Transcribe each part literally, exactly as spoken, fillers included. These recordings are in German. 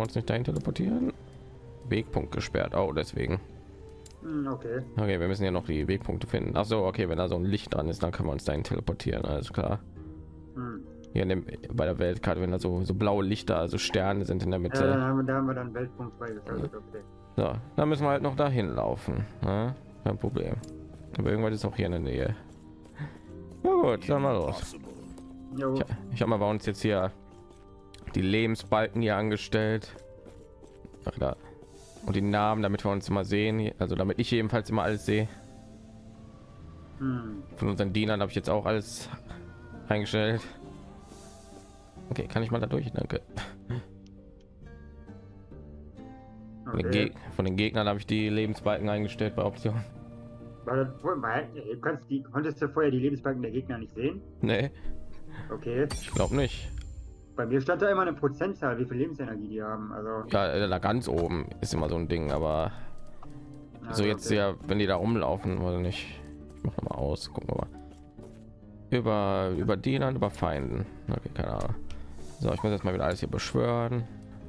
uns nicht dahin teleportieren? Wegpunkt gesperrt. Oh, deswegen. Hm, okay. Okay, wir müssen ja noch die Wegpunkte finden. Ach so, okay, wenn da so ein Licht dran ist, dann können wir uns dahin teleportieren. Alles klar. Hm. Hier in dem, bei der Weltkarte, wenn da so, so blaue Lichter, also Sterne sind in der Mitte. Ja, dann haben wir, da haben wir dann Weltpunkt freigeschaltet. Okay. So, dann müssen wir halt noch dahin laufen. Ne? Kein Problem. Aber irgendwas ist auch hier in der Nähe. Na gut, dann mal los. Jo. Ich, ich habe mal bei uns jetzt hier die Lebensbalken hier angestellt. Ach, da. Und die Namen, damit wir uns immer sehen, also damit ich jedenfalls immer alles sehe. Hm. Von unseren Dienern habe ich jetzt auch alles eingestellt. Okay, kann ich mal da durch? Danke. Von den, Okay. Geg von den Gegnern habe ich die Lebensbalken eingestellt bei Option. War das, war, du kannst die, konntest du vorher die Lebensbalken der Gegner nicht sehen? Nee, Okay. ich glaube nicht. Bei mir stand da immer eine Prozentzahl, wie viel Lebensenergie die haben. Also, Ja, äh, da ganz oben ist immer so ein Ding, aber ja, so jetzt okay. ja, wenn die da rumlaufen oder nicht. Ich mach noch mal aus, gucken wir mal. Über über Dienern, über Feinden. Okay, keine Ahnung. So, ich muss jetzt mal wieder alles hier beschwören.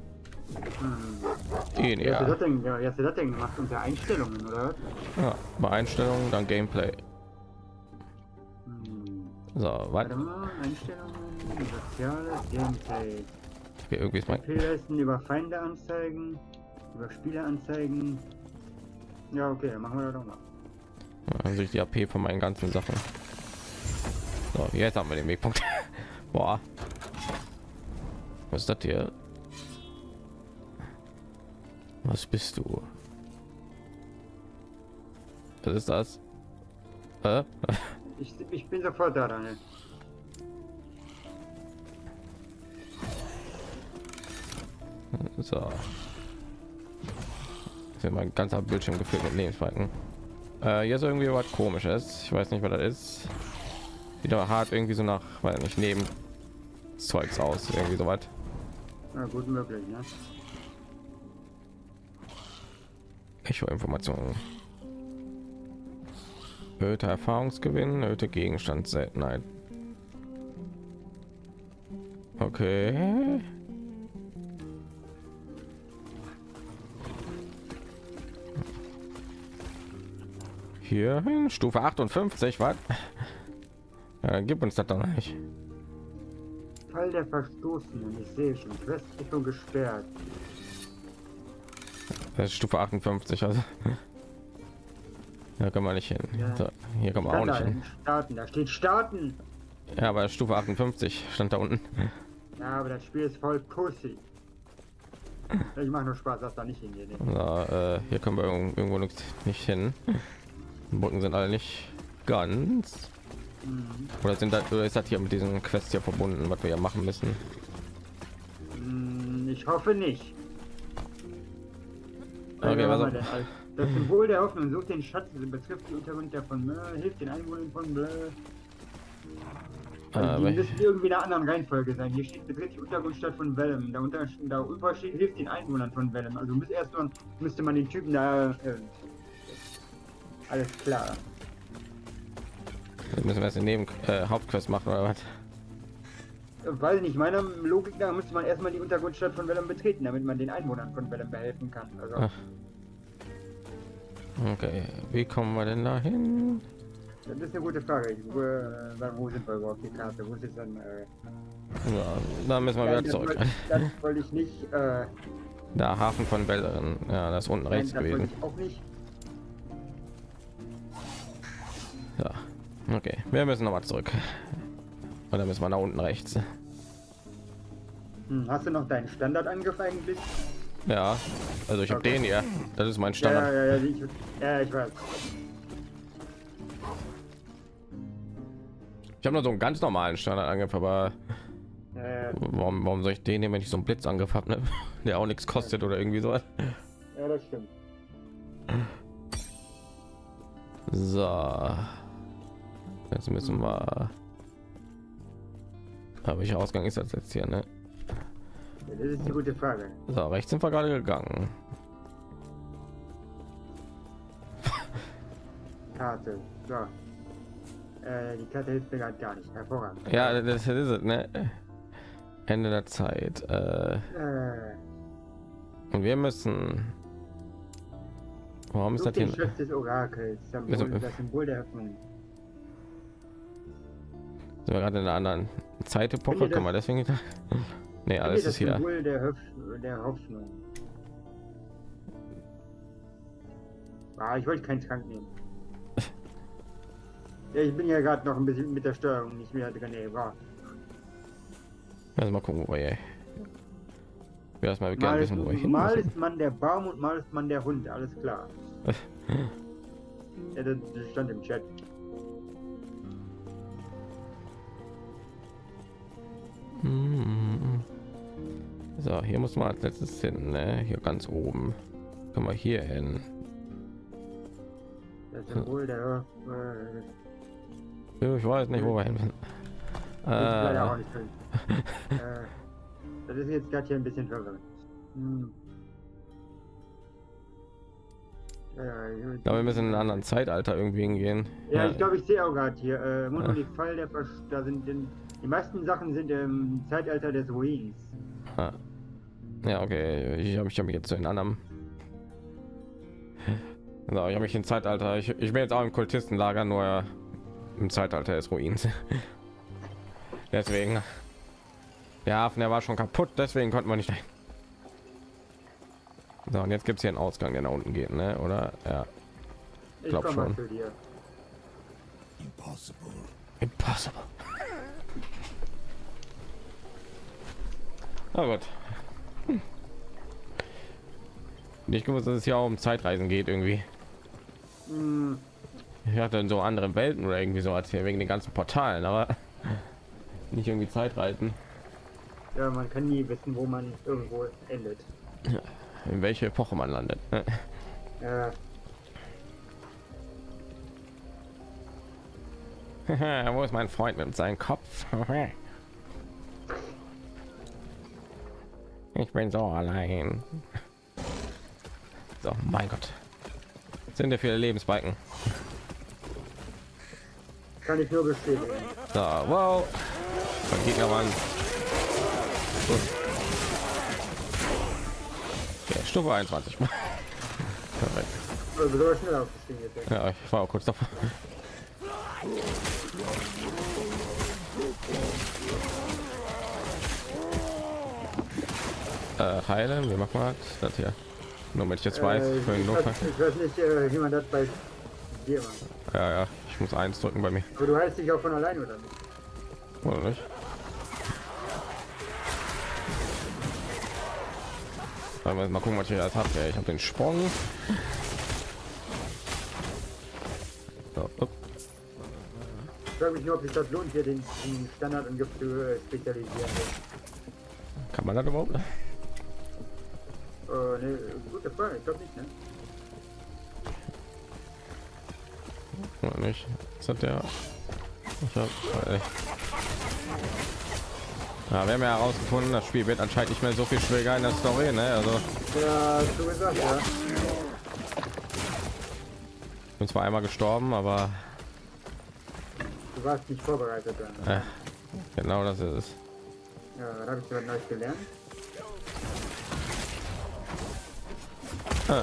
Hm. Den Wie hast du ja. das denn, wie hast du das denn gemacht unter Einstellungen, oder? Ja, bei Einstellungen, dann Gameplay. Hm. So, was? Warte mal, Einstellungen, soziales Gameplay. Okay, irgendwie ist mein Leisten über Feinde anzeigen, über Spieler anzeigen. Ja, okay, dann machen wir das doch mal. also ich die A P von meinen ganzen Sachen. So, jetzt haben wir den Wegpunkt. Boah. Was ist das hier? Was bist du? Was ist das? Äh? Ich, ich bin sofort da, Daniel. So. Ist ja mein ganzer Bildschirm gefüllt mit Lebensbalken. Äh, hier ist irgendwie was Komisches. Ich weiß nicht, was das ist. Sieht aber hart irgendwie so nach, weil nicht neben Zeugs aus, irgendwie so was. Na gut möglich, ne? Echo-Informationen. Erhöhter Erfahrungsgewinn, erhöhte Gegenstandsseltenheit. Okay. Hier hin, Stufe achtundfünfzig, was? Ja, gib uns das doch nicht. Fall der Verstoßenen, ich sehe schon. Quest-Echo gesperrt. Das ist Stufe achtundfünfzig, also. Da kann man nicht hin. Ja. So, hier kann man auch nicht hin. Starten, da steht Starten. Ja, aber Stufe achtundfünfzig stand da unten. Ja, aber das Spiel ist voll pussy. Ich mache nur Spaß, dass da nicht hingehen. So, äh, hier können wir irgendwo, irgendwo nicht, nicht hin. Die Brücken sind alle nicht ganz. Mhm. Oder sind das, oder ist das hier mit diesen Quests hier verbunden, was wir ja machen müssen? Hm, ich hoffe nicht. Okay, was was haben wir auch- denn? Also, das Symbol der Hoffnung sucht den Schatz, betrifft die Untergrund von Mö, hilft den Einwohnern von Blö. Äh, Also die welch- müssen irgendwie in einer anderen Reihenfolge sein. Hier steht betritt die Untergrundstadt von Vellum. Da unter da über steht hilft den Einwohnern von Vellum. Also muss erst mal, müsste man den Typen da. Äh, alles klar. Jetzt müssen wir jetzt in neben äh, Hauptquest machen oder was? Äh, Weiß nicht, meiner Logik nach müsste man erstmal die Untergrundstadt von Vellum betreten, damit man den Einwohnern von Vellum behelfen kann. Also, Ach. Okay, wie kommen wir denn dahin? das ist eine gute Frage. Wo, äh, wo sind wir überhaupt die Karte? Wo ist es dann? Äh, Ja, da müssen wir nein, wieder das zurück. wollte- Das wollte ich nicht. Äh, Da Hafen von Belleren. Ja, das ist unten nein, rechts das wollte gewesen. ich auch nicht. Ja, okay, wir müssen noch mal zurück. Und dann müssen wir nach unten rechts. Hm, hast du noch deinen Standardangriff eigentlich? Ja, also ich habe Okay. den hier. Das ist mein Ja, Standard. ja, ja, ich, ja, ich weiß. Ich habe nur so einen ganz normalen Standardangriff, aber Äh, warum, warum soll ich den nehmen, wenn ich so einen Blitzangriff habe, ne? Der auch nichts kostet oder irgendwie so. ja, das stimmt. So, jetzt müssen wir. Aber welcher Ausgang ist das jetzt hier, ne? Ja, das ist eine gute Frage. So, rechts sind wir gerade gegangen. Karte. So. Äh, die Karte hilft mir gerade gar nicht. Hervorragend. Ja, das ist es, ne? Ende der Zeit. Äh, Äh, Und wir müssen. Warum ist Such das hier? den Schatz des Orakels, Wir Symbol, sind- das Symbol der Hoffnung. Sind wir gerade in einer anderen Zeitepoche? Finde das- Kann man deswegen nicht? Nee, alles das ist hier. Symbol der, Hoff der Hoffnung. Ah, ich wollte keinen Trank nehmen. Ja, ich bin ja gerade noch ein bisschen mit der Steuerung nicht mehr drin. Ey, war. Also mal gucken, wo wir hier. Wir erstmal gerne Mal, wissen, wo wir hin mal müssen. ist man der Baum und mal ist man der Hund, alles klar. Ja, das, das stand im Chat. Hm. So, hier muss man als letztes hin, ne? Hier ganz oben. Können wir hier hin? Das Symbol der Hoffnung. Ich weiß nicht, wo wir hin müssen. Ich leider auch Äh, nicht drin. äh, das ist jetzt gerade hier ein bisschen verwirrend. Hm. Ja, ich glaube, wir müssen in einen anderen Zeitalter irgendwie hingehen. Ja, ich glaube, ich sehe auch gerade hier. Äh, Monolith Fall der Versch da sind den, die meisten Sachen sind im Zeitalter des Ruins. Ah. Ja, okay. Ich habe ich hab mich jetzt zu den anderen. So, ich habe mich in Zeitalter. Ich, ich bin jetzt auch im Kultistenlager, nur im Zeitalter des Ruins. Deswegen. Der Hafen, der war schon kaputt, deswegen konnten wir nicht. So, und jetzt gibt es hier einen Ausgang, der nach unten geht, ne? Oder? Ja. Ich Glaub komm mal schon. zu dir. Impossible. Impossible. Na gut. Hm. Nicht gewusst, dass es ja auch um Zeitreisen geht irgendwie. Hm, Ich hatte in so andere Welten oder irgendwie so als hier wegen den ganzen Portalen, aber nicht irgendwie Zeitreisen. ja, man kann nie wissen, wo man irgendwo endet. In welche Epoche man landet. Ne? Äh, Wo ist mein Freund mit seinem Kopf? Ich bin so allein. So, mein Gott. Sind ja viele Lebensbalken. kann ich nur bestätigen. So, wow. Mein Gegner waren. Gut. Okay, Stufe einundzwanzig. Perfekt. Also, du hast schnell aufgestiegen jetzt. Ja, ich war auch kurz davor. Äh, heilen, wie macht man das hier? Nur damit ich jetzt weiß, Äh, für den ich, Notfall. weiß, ich weiß nicht, äh, wie man das bei dir macht. Ja, ja, ich muss eins drücken bei mir. Aber du heißt dich auch von allein oder nicht? Oder nicht? Aber mal gucken, was ich jetzt habe. Ja, ich habe den Sprung. So, upp. Ich frage mich nur, ob sich das lohnt, hier den, den Standard und Gift zu äh, spezialisieren. Kann man das überhaupt? Äh, ne, gute Frage, ich glaube nicht, ne? Oder nicht? Was hat der? Ich hab, äh, ja, wir haben ja herausgefunden, das Spiel wird anscheinend nicht mehr so viel schwieriger in der Story, ne? Also Ja, hast du gesagt, ja. ich bin zwar einmal gestorben, aber Du warst nicht vorbereitet dann. äh, genau das ist es. Ja, dann habe ich was Neues gelernt. Ah.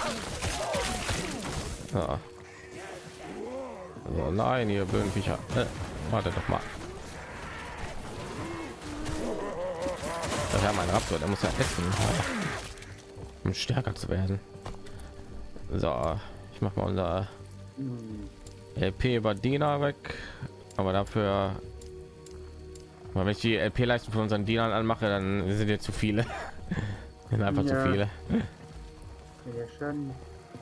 Ja. Also, nein, ihr blöden Viecher. Äh, warte doch mal. Das ja mein Raptor, der muss ja essen, um stärker zu werden. So, ich mache mal unser Hm. L P über Diener weg, aber dafür, aber wenn ich die L P-Leistung von unseren Dienern anmache, dann sind jetzt zu viele. Sind einfach Ja. zu viele. Wenn der Schaden.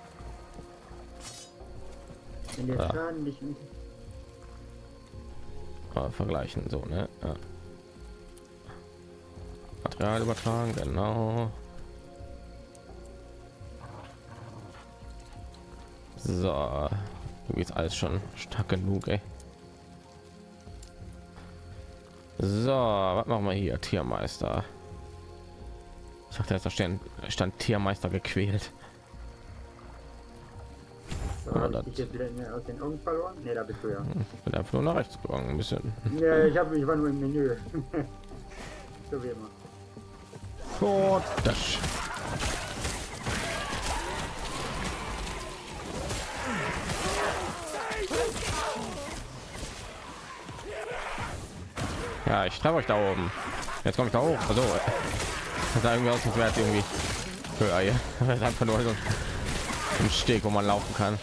Wenn der Ja. Schaden nicht. mit- Mal vergleichen, so, ne? Ja. Material übertragen, genau. So, du bist alles schon stark genug, ey. So, was machen wir hier? Tiermeister. Ich dachte, jetzt da stand, stand Tiermeister gequält. So, Ja, hab das- ich dich jetzt wieder in- aus den Augen verloren? Ne, da bist du ja. Ich bin einfach nur nach rechts gegangen, ein bisschen. Ja, ich, hab, ich war nur im Menü. So wie immer. Oh, das. Ja, ich treffe euch da oben. Jetzt komme ich da hoch. Also, das sah irgendwie aus, als wäre es irgendwie höher hier. Das ist einfach nur so ein Steg, wo man laufen kann.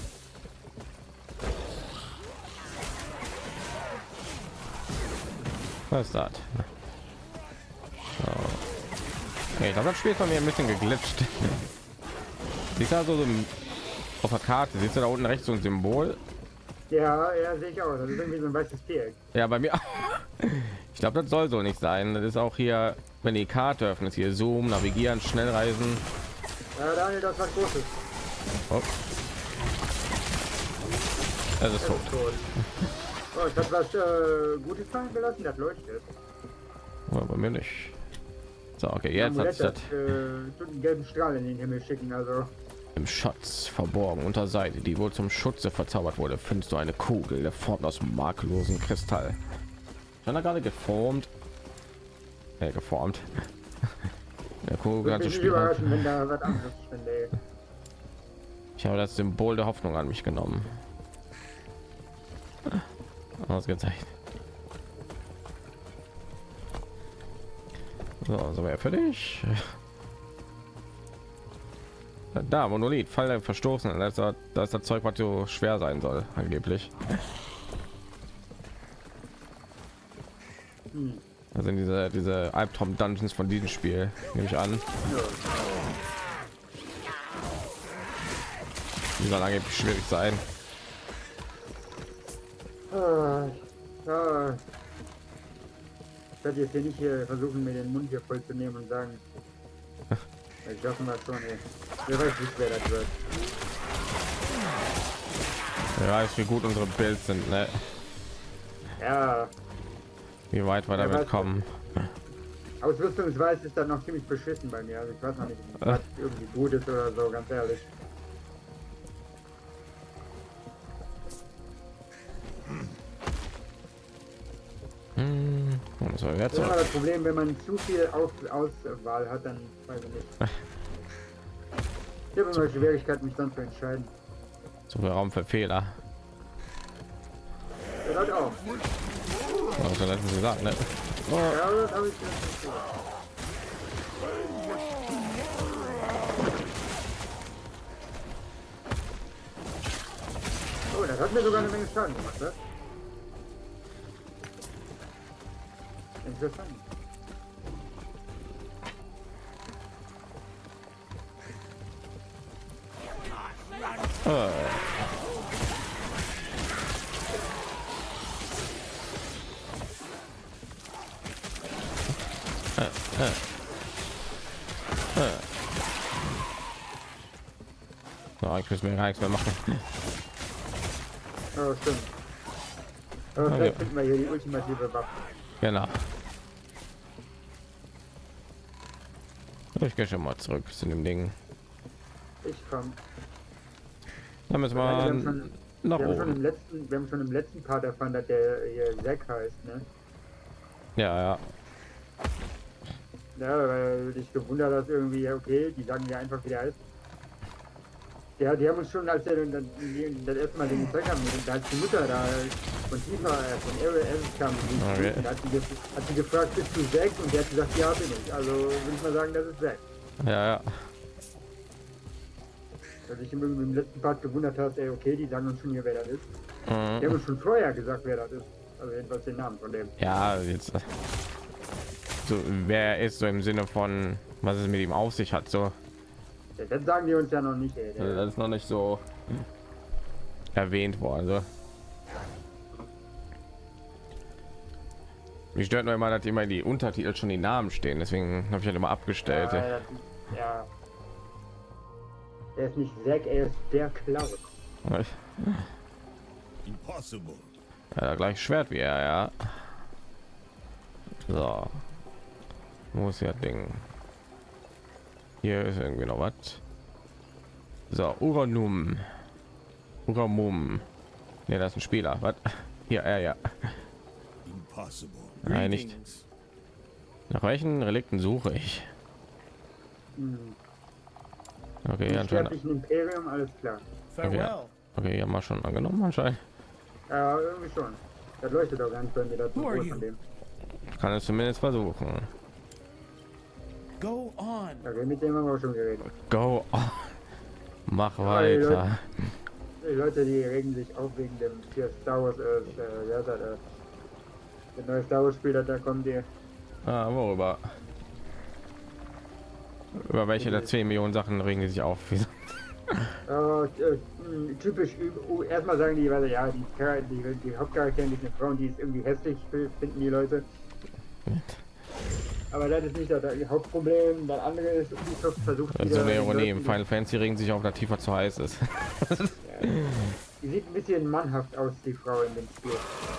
Was ist das? So. Okay, ich glaube, das Spiel ist bei mir ein bisschen geglitscht. Siehst du also so ein, auf der Karte, siehst du da unten rechts so ein Symbol? Ja, ja, sehe ich auch. Das ist irgendwie so ein weißes Viereck. Ja, bei mir. Ich glaube, das soll so nicht sein. Das ist auch hier, wenn die Karte öffnet, hier Zoom, navigieren, Schnellreisen. Ja, Daniel, das war großes. Oh. Es ist tot. Ist tot. Oh, ich habe was äh, Gutes fallen gelassen, das leuchtet. Oh, bei mir nicht. So, okay, jetzt hat das äh, einen gelben Strahl in den Himmel schicken, also. Im Schatz verborgen unter Seite, die wohl zum Schutze verzaubert wurde, findest du eine Kugel, der Form aus makellosen Kristall. Schon da gerade geformt. Äh, geformt. Der Kugel hat Spiel wenn da was anderes finde. Ich habe das Symbol der Hoffnung an mich genommen. Ausgezeichnet. So, so wäre für dich. Da, Monolith, Fall der Verstoßen. Das ist das, das Zeug, was so schwer sein soll, angeblich. Hm. Also diese diese Albtraum Dungeons von diesem Spiel, nehme ich an. Ja. Die sollen angeblich schwierig sein. Ah, ah. Ich werde jetzt hier nicht hier versuchen, mir den Mund hier voll zu nehmen und sagen. Ich hoffe mal schon, ey. Wer weiß, wie schwer das wird. Wer weiß, wie gut unsere Builds sind, ne? Ja. Wie weit wir Ja, damit weißt du. kommen. Ausrüstungsweise ist das noch ziemlich beschissen bei mir. Also ich weiß noch nicht, was irgendwie gut ist oder so, ganz ehrlich. Hm, das war jetzt Das ist immer das Problem, wenn man zu viel Aus Auswahl hat, dann weiß ich nicht. Ich habe immer Schwierigkeiten, mich dann zu entscheiden. so viel Raum für Fehler. Ja, das auch. Was hat sie gesagt, ne? Oh. Ja, das habe ich nicht gesagt. Oh, das hat mir sogar eine Menge Schaden gemacht, ne? Interessant. Oh. Äh, äh. Äh. So, ich muss mir gar nichts mehr machen. Oh, stimmt. Aber Okay. vielleicht finden wir hier die ultimative Waffe. Genau. Ich gehe schon mal zurück zu dem Ding. Ich komm. Dann müssen Wir wir haben schon, nach wir haben schon im oben. letzten, wir haben schon im letzten Part erfahren, dass der hier Zack heißt, ne? Ja, ja. Ja, weil dich gewundert hast irgendwie, okay, die sagen ja einfach, wie der heißt. Ja, die haben uns schon, als er dann das, das erste Mal den gezeigt haben, da hat die Mutter da von Tifa, äh, von Ariel kam, Okay. und da hat sie, gef- hat sie gefragt, bist du Zack? Und der hat gesagt, ja, bin ich. Also würde ich mal sagen, das ist Zack. Ja, ja. Dass ich im, im letzten Part gewundert hast, ey, okay, die sagen uns schon hier, wer das ist. Die haben Mhm. uns schon vorher gesagt, wer das ist. Also jedenfalls den Namen von dem. Ja, jetzt. So, wer er ist so im Sinne von, was es mit ihm auf sich hat. So, Ja, das sagen die uns ja noch nicht, ey. also das ist noch nicht so erwähnt worden. So. Mich stört nur immer, dass immer die Untertitel schon die Namen stehen. Deswegen habe ich halt immer abgestellt. Ja, das, ja. Er ist nicht Zack, er ist der Cloud. Impossible. Ja, gleich Schwert wie er, ja. So. Wo ist ja Ding? Hier ist irgendwie noch was. So, Uranum. Uramum. Ne, das ist ein Spieler. Was? Hier, er, ja. Impossible. Nein, nicht. Greetings. Nach welchen Relikten suche ich? Hm. Okay, Im anscheinend. sterblichen Imperium, alles klar. Farewell. Okay, ja, mal schon angenommen anscheinend. Ja, irgendwie schon. Das leuchtet auch ganz bei mir dazu Who are von you? dem. kann es zumindest versuchen. Go on. Okay, mit dem haben wir auch schon geredet. Go on. Mach Ja, die Leute, weiter. die Leute, die regen sich auf wegen dem hier Star Wars, äh, äh, ja, da, äh, der neue Star Wars Spiel, da kommt die. Ah, worüber? Über welche der zehn Millionen Sachen regen die sich auf? Wieso? Äh, äh, typisch, uh, erstmal sagen die, weil ja, die, Char- die, die Hauptcharakterin, die ist eine Frau, die ist irgendwie hässlich, finden die Leute. Aber das ist nicht das Hauptproblem. Das andere ist, Ubisoft versucht Das ist wieder... so eine Ironie. Leuten, Im Final Fantasy regen sich auf, dass tiefer zu heiß ist. ja, die sieht ein bisschen mannhaft aus, die Frau in dem Spiel.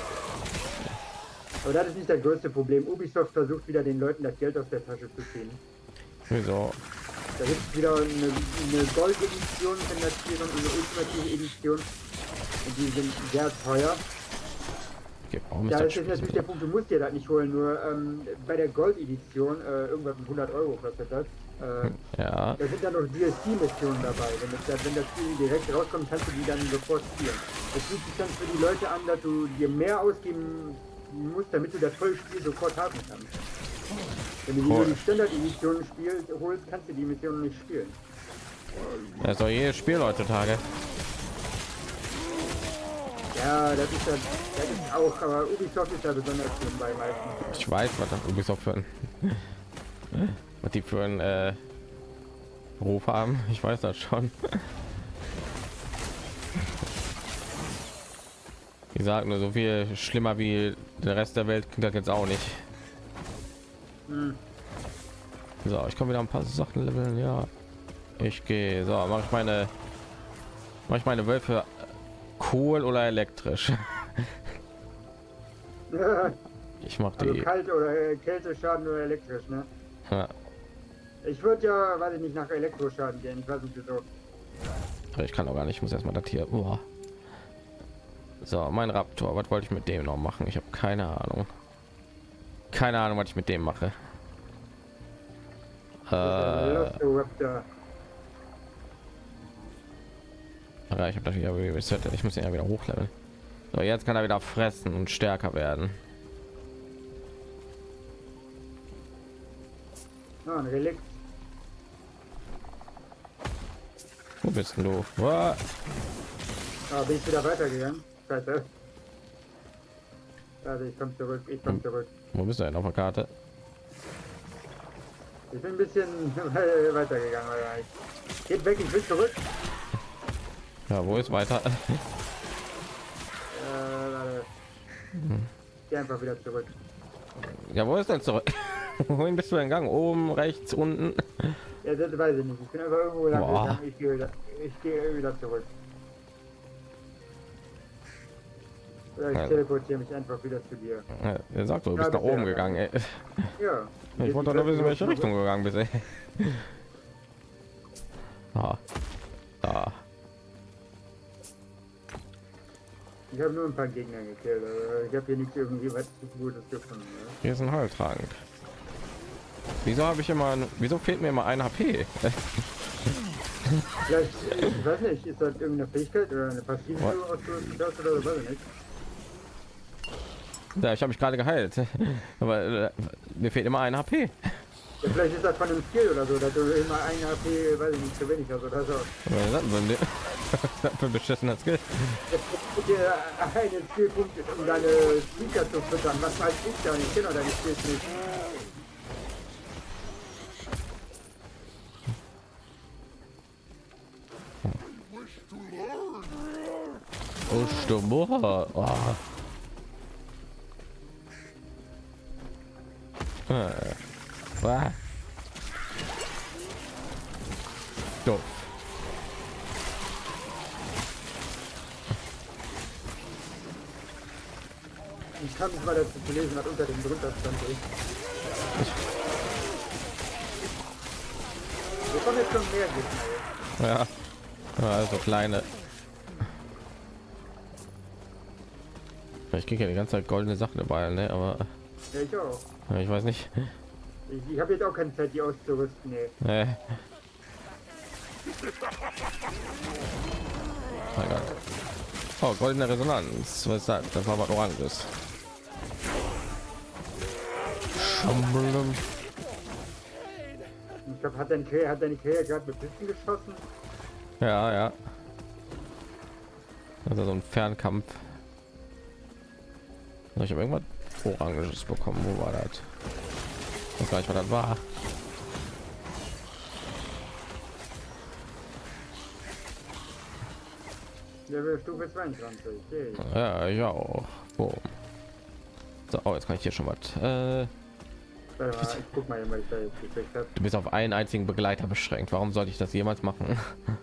Aber das ist nicht das größte Problem. Ubisoft versucht wieder den Leuten das Geld aus der Tasche zu ziehen. Wieso? Da gibt es wieder eine, eine Gold-Edition in das Spiel und eine ultimative Edition. Und die sind sehr teuer. Okay, warum ist Ja, das das ist Spiel natürlich so? der Punkt, du musst dir das nicht holen, nur ähm, bei der Gold-Edition, äh, irgendwas mit hundert Euro kostet das, äh, Ja, da sind dann noch D L C-Missionen dabei. Wenn das, wenn das Spiel direkt rauskommt, kannst du die dann sofort spielen. Das fühlt sich dann für die Leute an, dass du dir mehr ausgeben musst, damit du das volle Spiel sofort haben kannst. Wenn du nur Cool. die Standard-Edition spielst, holst, kannst du die Missionen nicht spielen. das ist doch jedes Spiel heutzutage. Ja, das ist, das, das ist auch, aber Ubisoft ist da besonders schlimm bei meisten. Ich weiß, was das Ubisoft für ein, was die für einen äh, Ruf haben. Ich weiß das schon. Die sagen nur so viel schlimmer wie der Rest der Welt klingt das jetzt auch nicht. Hm. So, ich komme wieder ein paar Sachen leveln. Ja, ich gehe. So, mache ich meine, mache ich meine Wölfe cool oder elektrisch? Ich mache Also die. kalt oder äh, Kälteschaden oder elektrisch, ne? Ja, Ich würde ja, weiß ich nicht, nach Elektroschaden gehen. Ich weiß nicht wieso. ich kann auch gar nicht. Ich muss erstmal das hier. Uah. So, mein Raptor. Was wollte ich mit dem noch machen? Ich habe keine Ahnung. Keine Ahnung, was ich mit dem mache. Äh, Velociraptor. ja, ich habe das wieder resettet. Ich muss ihn ja wieder hochleveln. So, jetzt kann er wieder fressen und stärker werden. Ah, ein Relikt. Wo bist denn du? Uah. Ah, bin ich wieder weitergegangen? Scheiße. Also ich komme zurück, ich komme zurück. Wo bist du denn auf der Karte? Ich bin ein bisschen weitergegangen, oder ich geht weg, ich will zurück. Ja, wo ist weiter? Äh, warte. Geh einfach wieder zurück. Ja, wo ist denn zurück? Wohin bist du denn gegangen? Oben, rechts, unten? Ja, das weiß ich nicht. Ich bin einfach irgendwo lang Boah. gegangen. Ich gehe wieder, ich gehe wieder zurück. Oder ich Ja. teleportiere mich einfach wieder zu dir. Ja, er sagt so, du Ja, bist nach bisher, oben ja. gegangen. Ey. Ja. Ich wollte doch nur wissen, in welche Richtung du gegangen bist. Ey. Ah. Da. Ich habe nur ein paar Gegner gekillt. Also ich habe hier nichts irgendwie was Gutes gefunden. Ne? Hier ist ein Heiltrank. Wieso habe ich immer, wieso fehlt mir immer ein H P? Vielleicht, ich weiß nicht, ist das irgendeine Fähigkeit oder eine Passive, die What? du ausgerüstet hast oder so, weiß ich nicht. Ja, ich habe mich gerade geheilt, aber äh, mir fehlt immer ein H P. Ja, vielleicht ist das von einem Skill oder so, dass du immer ein H P, weiß ich nicht, zu wenig hast oder so. Was ist das denn für ein beschissener Skill? Jetzt gibt dir einen Skillpunkt, um deine Speaker zu füttern. Was weiß ich da nicht? Ich kenne deine Skills nicht. Oh, Stummer. Oh. Äh. Ah. Doof. Ich kann nicht mal dazu zu lesen, was unter dem drunter stand. ey. Wir kommen jetzt schon mehr Gegner. Ja. Ja, also kleine. Ich kriege ja die ganze Zeit goldene Sachen dabei, ne? Aber Ja, ich auch. ja, ich weiß nicht. Ich, ich habe jetzt auch keine Zeit, die auszurüsten. Nee. Nee. Mein Gott. Oh, goldene Resonanz. Was ist das? Das war was Oranges. Schummeln. Ich glaube, hat dein Krähe, hat deine Krähe gerade mit Pisten geschossen? Ja, ja. Also so ein Fernkampf. Ich habe irgendwas Oranges bekommen. Wo war das? Ich weiß gar nicht, was das war. Level Stufe zweiundzwanzig. Okay. Ja, ich auch. Boom. So, oh, jetzt kann ich hier schon was. Äh, Warte mal, ich guck mal, was ich da jetzt gekriegt habe. du bist auf einen einzigen Begleiter beschränkt. Warum sollte ich das jemals machen?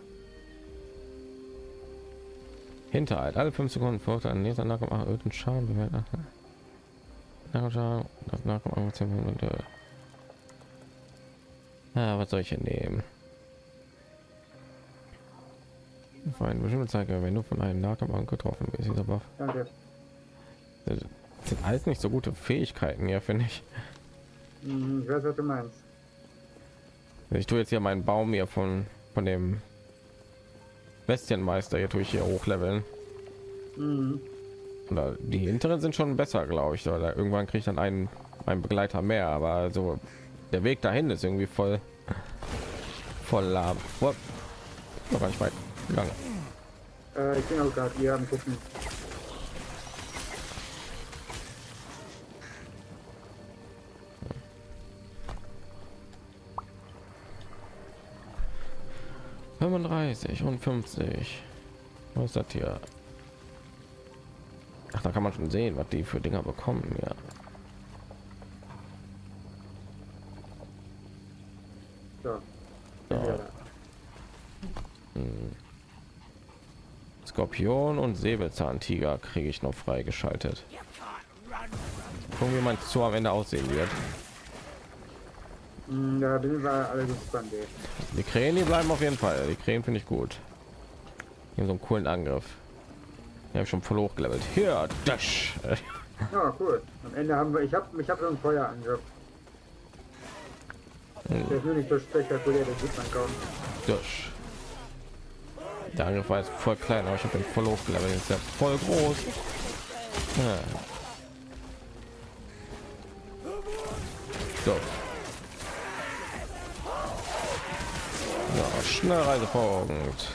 Hinterhalt. Alle fünf Sekunden folgt ein nächster Nahkampf irgendeinen Schaden bewerten. Ja, was soll ich hier nehmen? Für eine bestimmte Zeit, wenn du von einem Nahkampf getroffen bist, dieser Buff. Danke. Das sind alles nicht so gute Fähigkeiten hier, finde ich. Hm, ich weiß, was du meinst. Ich tue jetzt hier meinen Baum hier von von dem Bestienmeister hier tue ich hier hochleveln. Mhm. Oder die hinteren sind schon besser, glaube ich. Oder irgendwann kriege ich dann einen, einen Begleiter mehr, aber also der Weg dahin ist irgendwie voll voll lahm. Oh, noch gar nicht weit gegangen. Äh, ich bin auch gerade hier am gucken. fünfunddreißig und fünfzig. Was ist das hier? Ach, da kann man schon sehen, was die für Dinger bekommen. Ja. So. So. Ja. Hm. Skorpion und Säbelzahntiger kriege ich noch freigeschaltet. Gucken, wie mein Zoo am Ende aussehen wird. Hm, da bin ich mal alle gespannt. Ey. Die Krähen, die bleiben auf jeden Fall. Die Krähen finde ich gut. Hier so einen coolen Angriff. Die habe ich schon voll hochgelevelt. Hier, Dash. Ja, cool. Am Ende haben wir, ich habe ich habe so einen Feuerangriff. Hm. Der ist nur nicht so spektakulär, der sieht man kaum. Dash. Der Angriff war jetzt voll klein, aber ich habe den voll hochgelevelt. Ist ja voll groß. Ja. So. Ja, Schnellreisepunkt.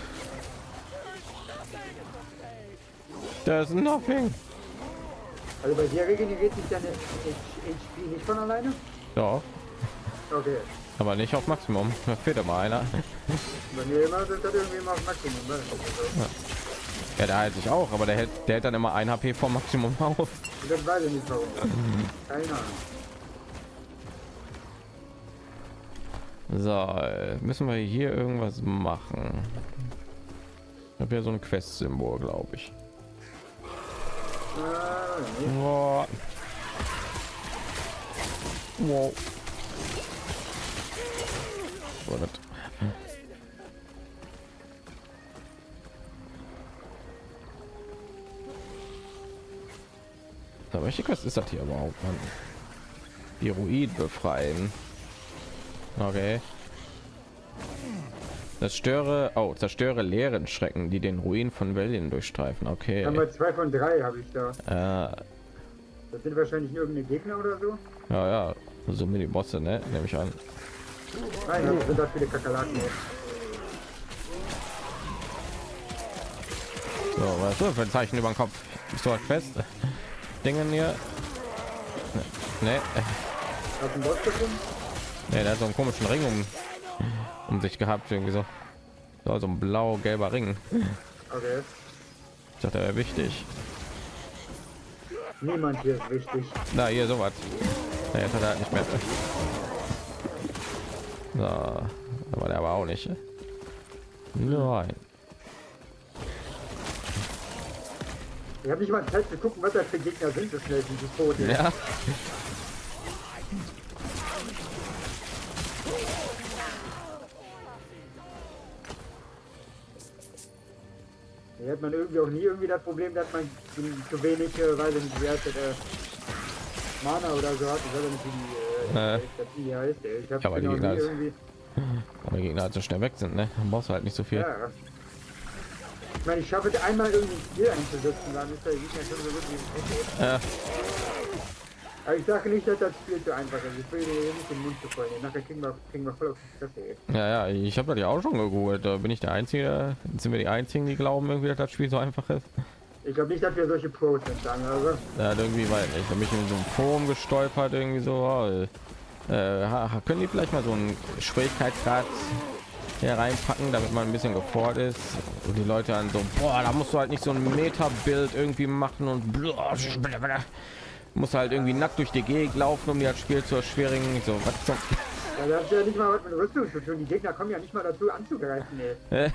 There's nothing. Also bei dir regeneriert sich deine H P nicht von alleine? Ja, Okay. aber nicht auf Maximum. Da fehlt immer einer. Bei mir immer sind das irgendwie immer auf Maximum. Ne? Ja, der hält sich auch, aber der hält, der hält dann immer ein H P vom Maximum auf. Und das weiß ich nicht warum. Keine Ahnung. So, äh, müssen wir hier irgendwas machen? Ich habe hier so ein Quest-Symbol, glaube ich. Äh, nee. Wow. Wow. So, das. Aber welche Quest ist das hier überhaupt, Mann? Die Ruid befreien. Okay. Das störe, oh, zerstöre leeren Schrecken, die den Ruin von Wellen durchstreifen. Okay. Haben wir zwei von drei habe ich da. Äh, Das sind wahrscheinlich irgendeine Gegner oder so. ja, ja, so Mini Bosse, ne? Nehme ich an. Nein, das sind da viele Kakerlaken. So, was ist für ein Zeichen über den Kopf? Ist so fest. Dingen hier. Ne, Hast du einen Boss gefunden? ne, der hat so einen komischen Ring um, um sich gehabt, irgendwie so. So, so ein blau-gelber Ring. Okay. Ich dachte, er wäre wichtig. Niemand hier ist wichtig. Na, hier sowas. Ja, jetzt hat er halt nicht mehr. So, aber der war auch nicht. Nein. Ich habe nicht mal Zeit zu gucken, was das für Gegner sind, so schnell sind die tot. Ja. Hier hat man irgendwie auch nie irgendwie das Problem, dass man zu wenig, äh, weiß ich nicht, wie heißt das, äh, Mana oder so hat. Ich weiß nicht, wie die, äh, Äh. das die heißt. Ey. Ich habe Ja, aber die genau Gegner nie ist- irgendwie. Aber die Gegner halt so schnell weg sind, ne? Dann brauchst du halt nicht so viel. Ja. Ich meine, ich schaffe es einmal irgendwie ein Spiel einzusetzen, dann ist der Gegner schon so gut wie Ja. Aber ich sage nicht, dass das Spiel so einfach ist. Ich will dir nicht den Mund zu voll nehmen. Nachher kriegen wir, kriegen wir voll auf die Fresse. Ja, ja, ich habe das ja auch schon gegoogelt. Da bin ich der Einzige, sind wir die Einzigen, die glauben, irgendwie, dass das Spiel so einfach ist. Ich glaube nicht, dass wir solche Pros sind, sagen wir. Also. Ja, irgendwie weiß nicht. Da bin ich in so einem Forum gestolpert, irgendwie so. Äh, können die vielleicht mal so einen Schwierigkeitsgrad hier reinpacken, damit man ein bisschen gefordert ist und die Leute an so, boah, da musst du halt nicht so ein Meta-Bild irgendwie machen und muss halt irgendwie nackt durch die Gegend laufen, um das Spiel zu erschweren. So, was zum ja, das hat ja nicht mal was mit Rüstung zu tun. Die Gegner kommen ja nicht mal dazu anzugreifen. Ey.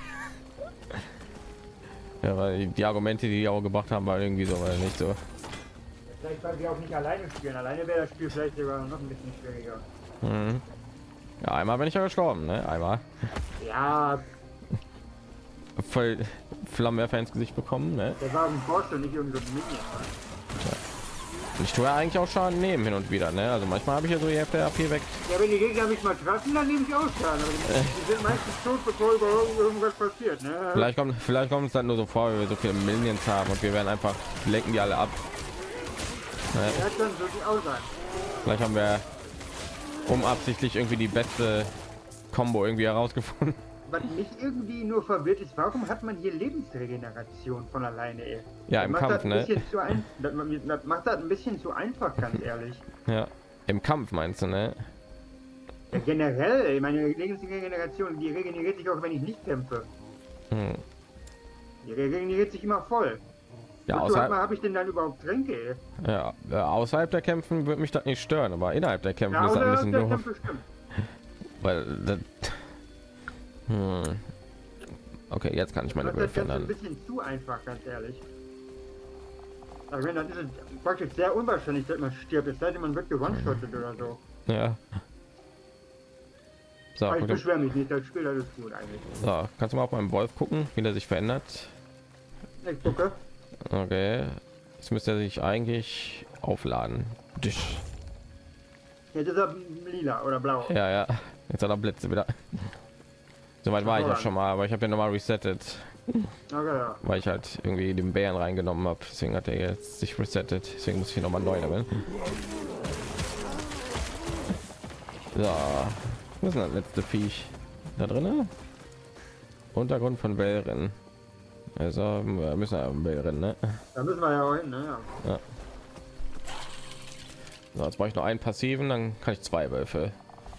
Ja, weil die Argumente, die die auch gebracht haben, waren irgendwie so, weil nicht so. Vielleicht weil wir auch nicht alleine spielen. Alleine wäre das Spiel vielleicht sogar noch ein bisschen schwieriger. Mhm. Ja, einmal bin ich ja gestorben, ne? Einmal. Ja, Voll Flammenwerfer ins Gesicht bekommen, ne? der war ein Boss und nicht irgendein so Minion. Und ich tue ja eigentlich auch Schaden nehmen hin und wieder, ne? Also manchmal habe ich ja so die Hälfte der A P weg. Ja, wenn die Gegner mich mal treffen, dann nehme ich auch Schaden. Aber die, die sind meistens tot, bevor überhaupt irgendwas passiert, ne? Vielleicht kommt, vielleicht kommt es dann nur so vor, wenn wir so viele Minions haben und wir werden einfach lenken die alle ab. Ne? Ja, dann würde ich auch sein. Vielleicht haben wir unabsichtlich irgendwie die beste Combo irgendwie herausgefunden. Was mich irgendwie nur verwirrt ist, warum hat man hier Lebensregeneration von alleine, ey? Ja, Das im macht Kampf, das ein ne? bisschen zu ein, das, das macht das ein bisschen zu einfach, ganz ehrlich. Ja, im Kampf meinst du, ne? Ja, generell, ey, meine Lebensregeneration, die regeneriert sich auch, wenn ich nicht kämpfe. Hm. Die regeneriert sich immer voll. Ja, Wozu außerhalb, habe ich denn dann überhaupt Tränke, ey? ja, äh, außerhalb der Kämpfen würde mich das nicht stören, aber innerhalb der Kämpfe Ja, ist das ein oder bisschen der doof. Kämpfe stimmt. Weil das, hm. Okay, jetzt kann ich meine Das Welt ist ganz ein verändern. bisschen zu einfach, ganz ehrlich. Also wenn, dann ist es praktisch sehr unwahrscheinlich, dass man stirbt, es sei denn, man wird gewone-shottet oder so. Ja. So, Aber ich guck, beschwere mich nicht, das Spiel alles gut eigentlich. so, kannst du mal auf meinem Wolf gucken, wie der sich verändert? Ich gucke. Okay, jetzt müsste er sich eigentlich aufladen. Dich. Jetzt ist er lila oder blau. Ja, ja. Jetzt hat er Blitze wieder. Soweit war ich ja schon mal, aber ich habe den nochmal resettet, Okay, ja. weil ich halt irgendwie den Bären reingenommen habe. Deswegen hat er jetzt sich resettet. Deswegen muss ich noch mal neu leveln. So, wo ist denn das letzte Viech? Da drin? Untergrund von Belrin. Also wir müssen ja Belrin, ne? Da müssen wir ja auch hin, ne? Ja. So, jetzt brauche ich noch einen passiven, dann kann ich zwei Wölfe.